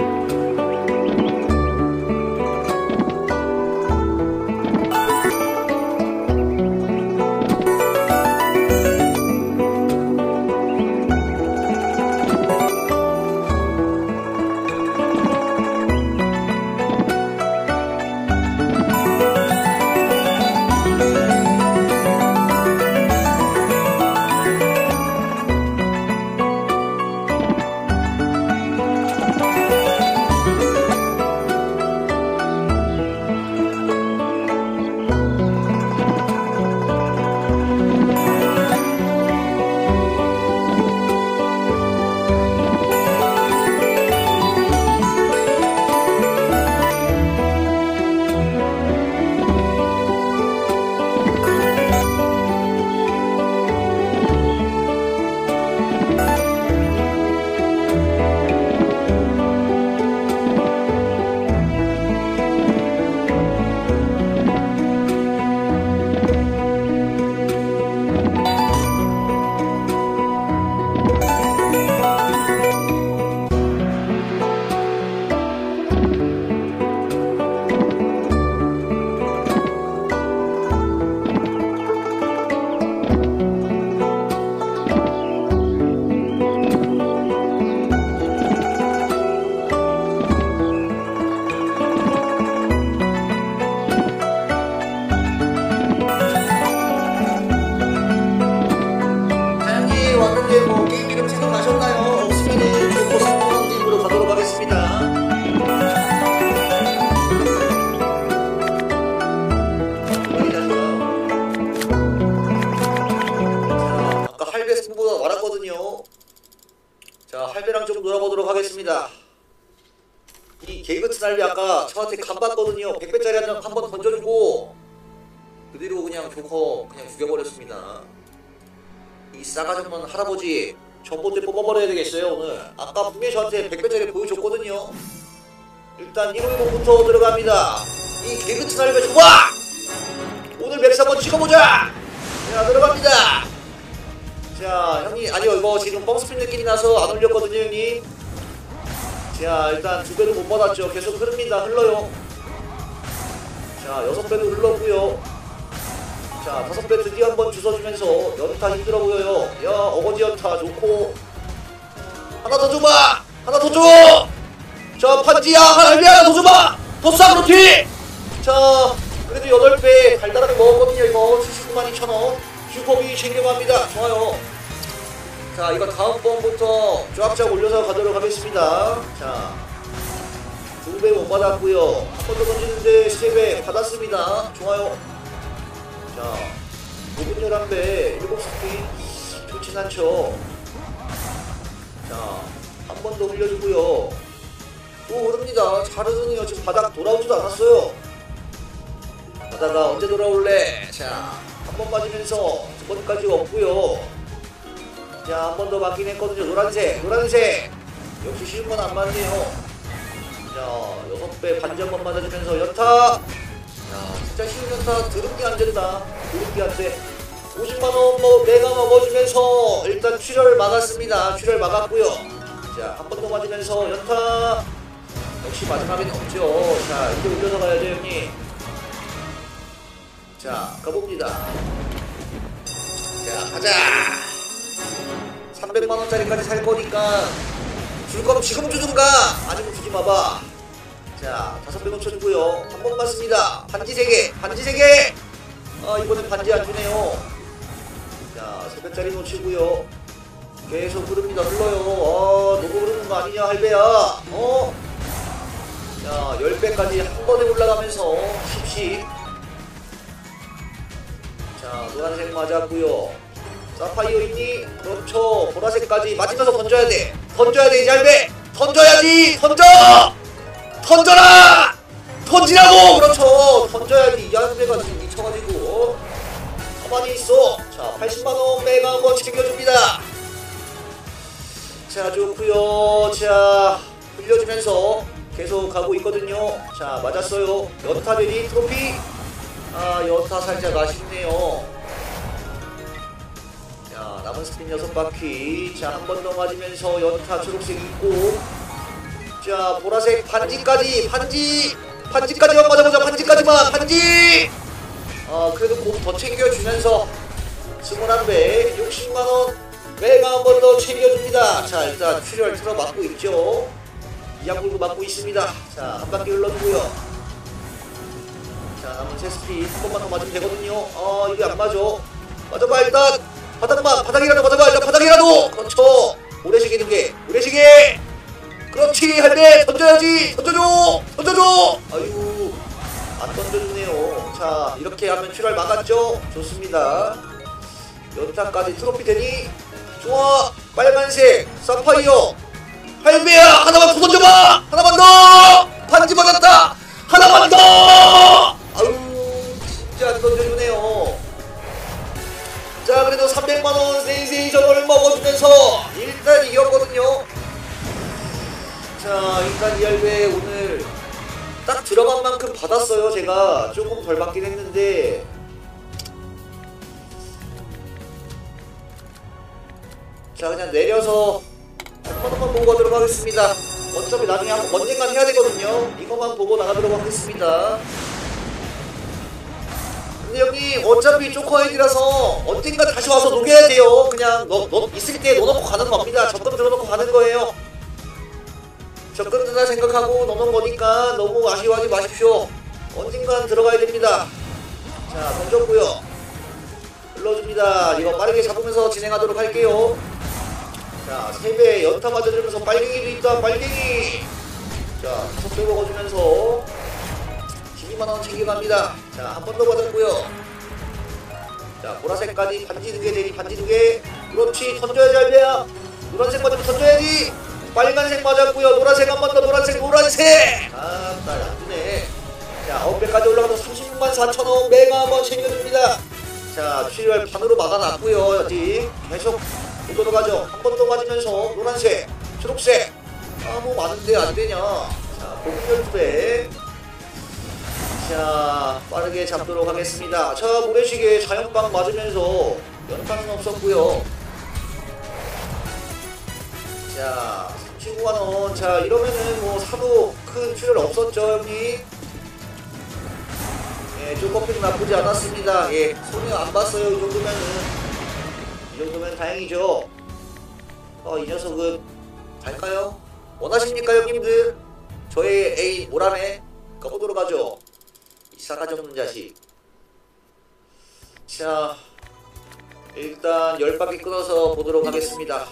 Speaker 1: 저한테 간봤거든요. 백 배짜리 한 장 한 번 던져주고 그 뒤로 그냥 조커 그냥 죽여버렸습니다. 이 싸가지 없는 할아버지 전봇대 뽑아버려야 되겠어요 오늘. 아까 분명히 저한테 백 배짜리 보여줬거든요. 일단 일호일호부터 들어갑니다. 이 개그치 날개 좋아! 오늘 맵스 한번 찍어보자! 자 들어갑니다. 자 형님 아니요 이거 지금 뻥스핀 느낌이 나서 안 올렸거든요 형님. 자 일단 두 배도 못 받았죠. 계속 흐릅니다. 흘러요. 자 여섯 배도 흘렀고요. 자 다섯 배 드디어 한번 주워주면서 연타 힘들어 보여요. 야 어거지 연타 좋고 하나 더 줘봐. 하나 더 줘. 자 판지야 할배 하나 더 줘봐. 더 싸 그렇지. 자 그래도 여덟 배 달달하게 먹었거든요. 이거 칠십구만 이천 원 슈퍼비 챙겨갑니다. 좋아요. 자 이거 다음번부터 쫙쫙 올려서 가도록 하겠습니다. 자 두 배 못 받았고요. 한 번 더 던지는데 세 배 받았습니다. 좋아요. 자 오분 열한 배 일곱 스핀 좋진 않죠. 자 한 번 더 올려주고요. 또 흐릅니다. 잘 흐르네요. 지금 바닥 돌아오지도 않았어요. 바다가 언제 돌아올래? 자 한 번 맞으면서 두 번까지 없고요. 자 한 번 더 맞긴 했거든요. 노란색 노란색 역시 쉬운 건 안 맞네요. 자 여섯 배 반지 한 번 맞아주면서 연타. 야 진짜 쉬운 연타 드럽게 안 된다. 드럽게 안 돼. 오십만 원 뭐 내가 먹어주면서 일단 출혈 막았습니다. 출혈 막았고요. 자 한 번 더 맞으면서 연타. 역시 마지막에는 없죠. 자 이제 올려서 가야죠 형님. 자 가봅니다. 자 가자. 삼백만 원짜리까지 살 거니까 줄 거면 지금 주든가 아니면 주지 마봐. 자 다섯 배 놓쳐주고요. 한 번 맞습니다. 반지 세 개 반지 세 개. 아 이번엔 반지 안 주네요. 자 세 배짜리 놓치고요. 계속 흐릅니다. 흘러요. 아 너무 흐르는 거 아니냐 할배야. 어? 자 십 배까지 한 번에 올라가면서 십십. 자 노란색 맞았고요. 사파이어 있니? 그렇죠. 보라색까지 맞으면서 던져야 돼. 던져야 돼, 이 잘배. 던져야지. 던져. 던져라. 던지라고. 그렇죠. 던져야지. 이 할배가 지금 미쳐가지고 가만히 있어. 자, 팔십만 원 매가 한번 챙겨줍니다. 자, 좋고요. 자, 흘려주면서 계속 가고 있거든요. 자, 맞았어요. 연타 베리 트로피. 아, 연타 살짝 아쉽네요. 자 남은 스핀 여섯 바퀴. 자 한 번 더 맞으면서 연타 초록색 있고. 자 보라색 반지까지 반지 반지까지만 맞아보자. 반지까지만 반지. 아 그래도 공 더 챙겨주면서 스물한 배 육십만 원 매가 한 번 더 챙겨줍니다. 자 일단 출혈 틀어 맞고 있죠. 이약물고 맞고 있습니다. 자 한 바퀴 흘러주고요. 자 남은 세 스핀 한 번만 더 맞으면 되거든요. 아 이게 안 맞아. 맞아봐 일단. 바닥만 바닥이라도 맞아봐. 일단 바닥이라도. 그렇죠. 오래시계 두개 오래시계. 그렇지 할배 던져야지. 던져줘 던져줘. 아유 안 던져주네요. 자 이렇게 하면 출혈 막았죠. 좋습니다. 연타까지 트로피 되니 좋아. 빨간색 사파이어 할배야 하나만 더 던져봐. 하나만 더. 반지 받았다. 하나만 더. 아유 진짜 안 던져주네요. 자 그래도 삼백만 원 세이세이 저걸 먹어주면서 일단 이겼거든요. 자 일단 이 할배 오늘 딱 들어간 만큼 받았어요. 제가 조금 덜 받긴 했는데 자 그냥 내려서 한번 한번 보고 가도록 하겠습니다. 어차피 나중에 한번 언젠간 해야 되거든요. 이것만 보고 나가도록 하겠습니다. 근데 형님 어차피 조커헤드라서 언젠가 다시 와서 녹여야 돼요. 그냥 너, 너 있을 때 넣어놓고 가는 겁니다. 적금 들어놓고 가는 거예요. 적금 든다 생각하고 넣어놓은 거니까 너무 아쉬워하지 마십시오. 언젠간 들어가야 됩니다. 자 던졌고요. 흘러줍니다. 이거 빠르게 잡으면서 진행하도록 할게요. 자 세 배 연타 맞아주면서 빨갱이도 있다. 빨갱이. 자 다섯 배 먹어주면서 십이만 원 챙겨갑니다. 자 한 번 더 받았고요. 자 보라색까지 반지 두 개 되니 반지 두 개. 그렇지 던져야지 할배야. 노란색 맞으면 던져야지. 빨간색 맞았고요. 노란색 한 번 더. 노란색 노란색. 아따 안되네. 자 아홉 배까지 올라가서 삼십육만 사천 원 메가 한번 챙겨줍니다. 자 출혈 판으로 막아놨고요. 아직 계속 보도록 하죠. 한 번 더 맞으면서 노란색 초록색. 아 뭐 많은데 안되냐. 자 복열 두 배. 자 빠르게 잡도록 하겠습니다. 자 모래시계 자연빵 맞으면서 연탄은 없었고요. 자 삼십구만 원. 자 이러면은 뭐 사도 큰 출혈 없었죠 형님. 예 쪼커피도 나쁘지 않았습니다. 예 손해 안 봤어요. 이 정도면은 이 정도면 다행이죠. 어 이 녀석은 갈까요? 원하십니까 형님들? 저의 애인 오라네 가보도록 하죠. 이 싸가지 없는 자식. 자 일단 열 바퀴 끊어서 보도록 하겠습니다.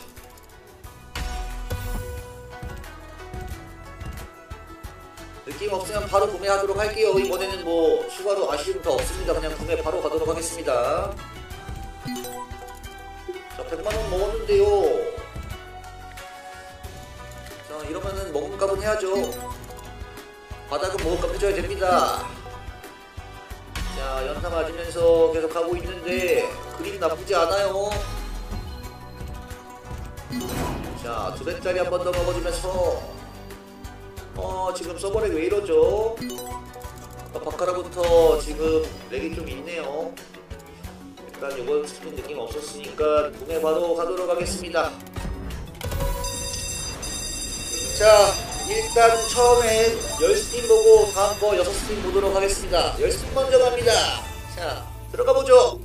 Speaker 1: 느낌 없으면 바로 구매하도록 할게요. 이번에는 뭐 추가로 아쉬움 더 없습니다. 그냥 구매 바로 가도록 하겠습니다. 자 백만 원 먹었는데요. 자 이러면은 먹음값은 해야죠. 바닥은 먹음값 해줘야 됩니다. 자 연타 맞으면서 계속 가고 있는데 그림 나쁘지 않아요. 자 두 배짜리 한 번 더 먹어주면서 어 지금 서버렉 왜 이러죠? 아까 바카라부터 지금 렉이 좀 있네요. 일단 이번 스핀 느낌 없었으니까 구매 바로 가도록 하겠습니다. 자 일단 처음엔 열 스핀 보고 다음 거 여섯 스핀 보도록 하겠습니다. 열 스핀 먼저 갑니다. 자 들어가보죠.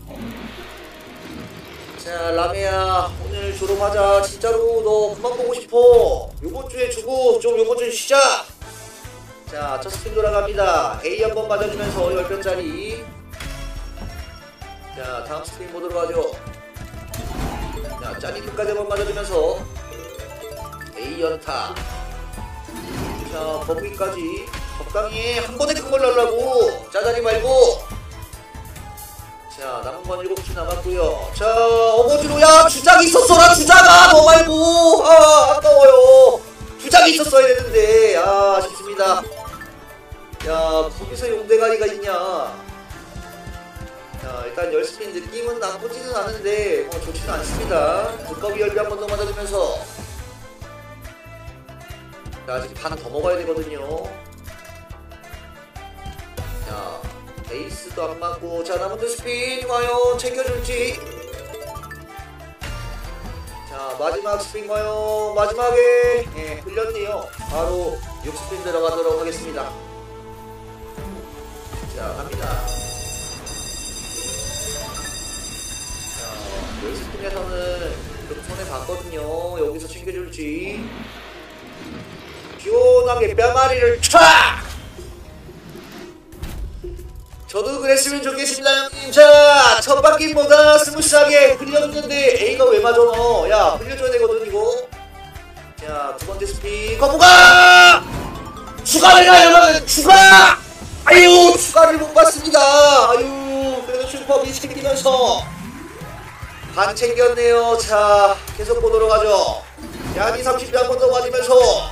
Speaker 1: 자 라메야 오늘 졸업하자. 진짜로 너 그만 보고 싶어. 요번 주에 주고 좀 요번 주에 쉬자. 자 첫 스핀 돌아갑니다. A 한번 맞아주면서 십 변짜리. 자 다음 스핀 보도록 하죠. 자 짜리끝까지 한번 맞아주면서 A 연타. 자 거기까지 적당히 한 번에 큰 걸 넣으려고 짜다리 말고. 자 남은 건 일곱 개 남았고요. 자 어거지로 야 주작이 있었어라. 주작아 너 말고. 아 아까워요. 주작이 있었어야 했는데 아 아쉽습니다. 야 거기서 용대가리가 있냐. 자 일단 열 스핀 느낌은 나쁘지는 않은데 뭐 좋지는 않습니다. 두꺼비 열배 한 번 더 맞아주면서 자 아직 반 더 먹어야 되거든요. 자 에이스도 안 맞고. 자 남은 두 스핀 과연 챙겨줄지. 자 마지막 스핀 과연 마지막에 예 흘렸네요. 바로 육 스핀 들어가도록 하겠습니다. 자 갑니다. 자 열 스핀에서는 좀 손해 봤거든요. 여기서 챙겨줄지. 시원하게 뼈마리를 촥! 저도 그랬으면 좋겠습니다 형님. 자 첫 바퀴보다 스무스하게 흘렸는데 A가 왜 맞아 너. 야 흘려줘야 되거든 이거. 자 두번째 스핀 거부가! 추가를 가려면 추가! 아유 추가를 못 받습니다. 아유 그래도 슈퍼비 챙기면서 반 챙겼네요. 자 계속 보도록 하죠. 야니 삼십 배 한 번 더 맞으면서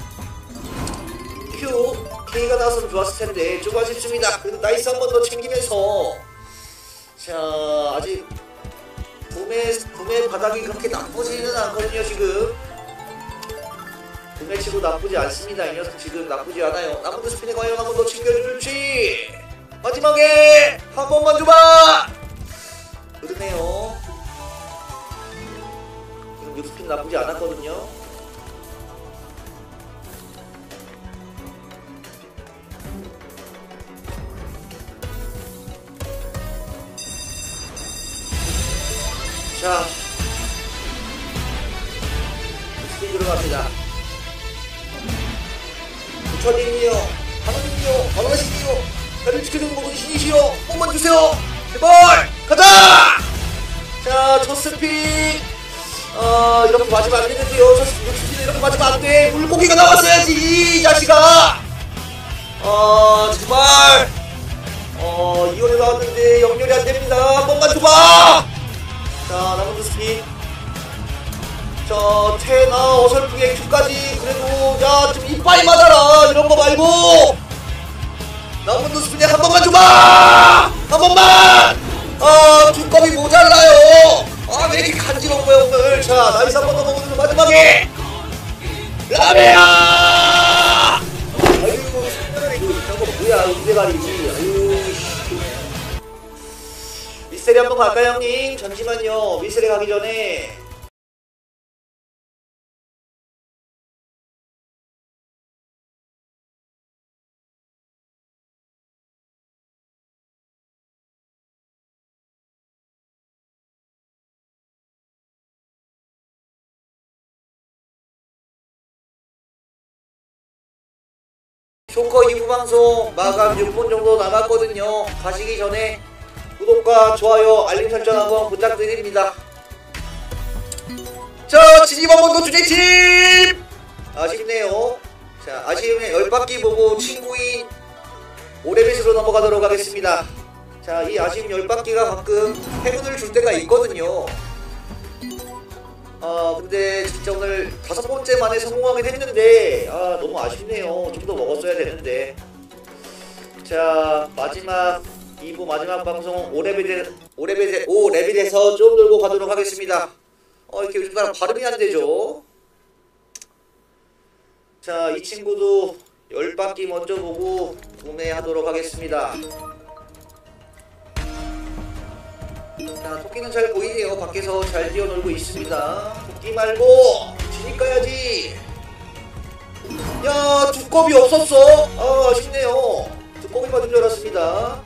Speaker 1: 큐 K가 나왔으면 좋았을 텐데 좀 아쉽습니다. 그래도 나이스 한 번 더 챙기면서. 자 아직 구매 구매 바닥이 그렇게 나쁘지는 않거든요. 지금 구매치고 나쁘지 않습니다. 이 녀석 지금 나쁘지 않아요. 남은 스피닝 과연 한 번 더 챙겨줄지. 마지막에 한 번만 줘봐. 그러네요. 지금 육 스핀 나쁘지 않았거든요. 자, 스핀 들어갑니다. 부처님이요, 하나님이요, 원하시니요, 나를 지켜주는 모든 신이시여, 몸만 주세요, 제발, 가자! 자, 첫 스핀, 어, 이렇게 맞으면 안 되는데요. 첫 스핀 이렇게 맞으면 안 돼. 물고기가 나왔어야지, 이 자식아! 어, 제발, 어, 이혼에 나왔는데 연결이 안 됩니다. 한 번만 줘봐! 자 남은 두 스핀. 자, 테나 어설프게 큐까지. 그래도 야, 좀 이빨이 맞아라. 이런 거 말고 남은 스피닝 한 번만 줘봐. 한 번만. 아, 두껍이 모자라요. 아, 왜 이렇게 간지러운 거야 오늘. 자, 나이스 한 번 더 먹으면 마지막에 라베야. 아이고, 이거 뭐야, 우대가리지. 아유, 미스테리 한번 갈까요, 형님? 잠시만요. 미스테리 가기 전에. 쇼커 이 부 방송 마감 육 분 정도 남았거든요. 가시기 전에 구독과 좋아요, 알림 설정 한번 부탁드립니다. 자, 진입 한 번 더 주제팀! 아쉽네요. 자, 아쉬움에 열받기 보고 친구인 오레빗으로 넘어가도록 하겠습니다. 자, 이 아쉬운 열받기가 가끔 행운을 줄 때가 있거든요. 아, 근데 진짜 오늘 다섯 번째 만에 성공하긴 했는데 아, 너무 아쉽네요. 좀 더 먹었어야 되는데. 자, 마지막 이 부 마지막 방송 오 레벨에 오 레벨에 오 레벨에서 좀 놀고 가도록 하겠습니다. 어, 이렇게 요즘 따라 발음이 안 되죠. 자, 이 친구도 열 바퀴 먼저 보고 구매하도록 하겠습니다. 자, 토끼는 잘 보이네요. 밖에서 잘 뛰어놀고 있습니다. 토끼 말고 진입 가야지. 야, 두꺼비 없었어. 아, 아쉽네요. 두꺼비 받은 줄 알았습니다.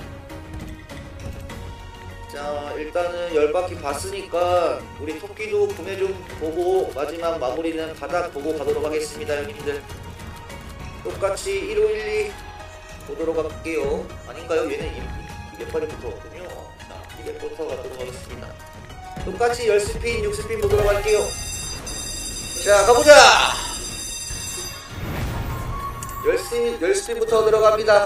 Speaker 1: 자, 일단은 열 바퀴 봤으니까 우리 토끼도 구매 좀 보고 마지막 마무리는 바닥 보고 가도록 하겠습니다, 형님들. 똑같이 일오일이 보도록 할게요. 아닌가요? 얘는 이백 발이 붙었군요. 자, 이백부터 가도록 하겠습니다. 똑같이 십 스핀, 육 스핀 보도록 할게요. 자, 가보자! 십 스핀, 십 스핀부터 들어갑니다.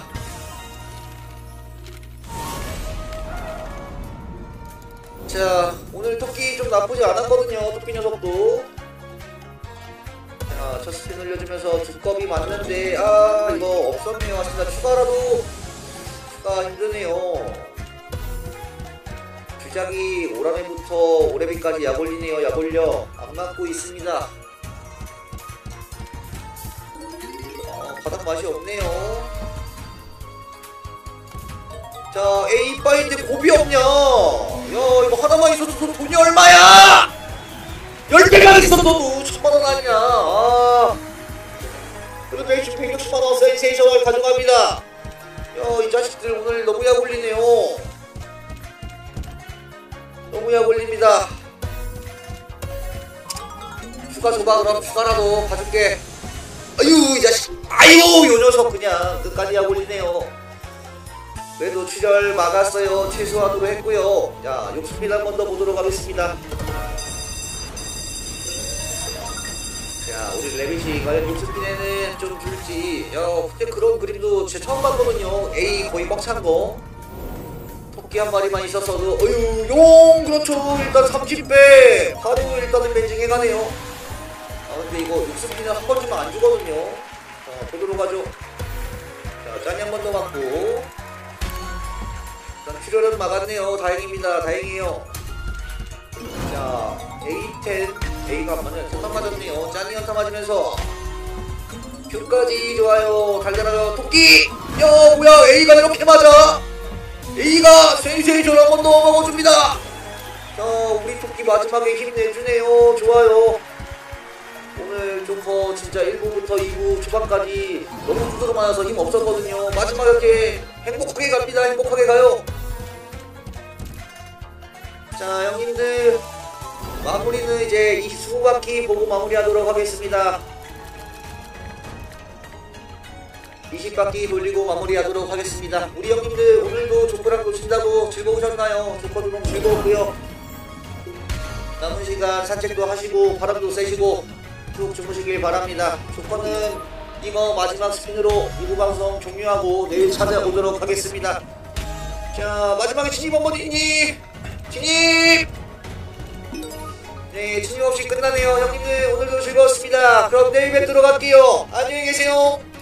Speaker 1: 자, 오늘 토끼 좀 나쁘지 않았거든요. 토끼 녀석도. 자, 첫 스핀 올려주면서 두꺼비 맞는데 아, 이거 없었네요. 아쉽다. 추가라도 추가 힘드네요. 주작이 오라메부터 오레비까지 약올리네요. 약올려 안 맞고 있습니다. 어, 바닥 맛이 없네요. 자, 에이 바인데 곱이 없냐? 야, 이거 하나만 있어도 돈이 얼마야? 열 개가 있어도 천만 원 아니야. 아, 그래도 매주 백육십만 원 센세이션을 가져갑니다. 야, 이 자식들 오늘 너무 약 올리네요. 너무 약 올립니다. 휴가 줘봐. 그럼 휴가라도 가줄게. 아유, 이 자식. 아유, 요 녀석 그냥 끝까지 약 올리네요. 그래도 출혈 막았어요. 최소한으로 했고요. 자, 육 스핀 한 번 더 보도록 하겠습니다. 자, 우리 레빗이 과연 육 스핀에는 좀 줄지. 야, 근데 그런 그림도 제 처음 봤거든요. A 거의 꽉 찬 거. 토끼 한 마리만 있었어도 어유, 용! 그렇죠. 일단 삼십 배 바로 일단은 벤징해 가네요. 아, 근데 이거 육 스핀은 한 번 주면 안 주거든요. 자, 보도록 하죠. 자, 짠이 한 번 더 맞고. 일단 출혈은 막았네요. 다행입니다. 다행이에요. 자, 에이 텐. A가 맞네요. 천만 맞았네요. 짠이 연타 맞으면서 Q까지 좋아요. 달달하요. 토끼! 야, 뭐야. A가 이렇게 맞아? A가 센세이션 한 번 더 먹어줍니다. 자, 우리 토끼 마지막에 힘내주네요. 좋아요. 오늘 조커 진짜 일 부부터 이 부 초반까지 너무 두드러 맞아서 힘 없었거든요. 마지막 이렇게 행복하게 갑니다. 행복하게 가요. 자, 형님들 마무리는 이제 이십 바퀴 보고 마무리하도록 하겠습니다. 이십 바퀴 돌리고 마무리하도록 하겠습니다. 우리 형님들 오늘도 조커랑 놓친다고 즐거우셨나요? 조커도 너무 즐거웠고요. 남은 시간 산책도 하시고 바람도 쐬시고 쭉 주무시길 바랍니다. 조커는 이거 마지막 스핀으로 이 부 방송 종료하고 내일 찾아오도록 하겠습니다. 자, 마지막에 진입 한번 있니? 진입! 네, 틀림없이 끝나네요. 형님들 오늘도 즐거웠습니다. 그럼 내일 뵙도록 할게요. 안녕히 계세요.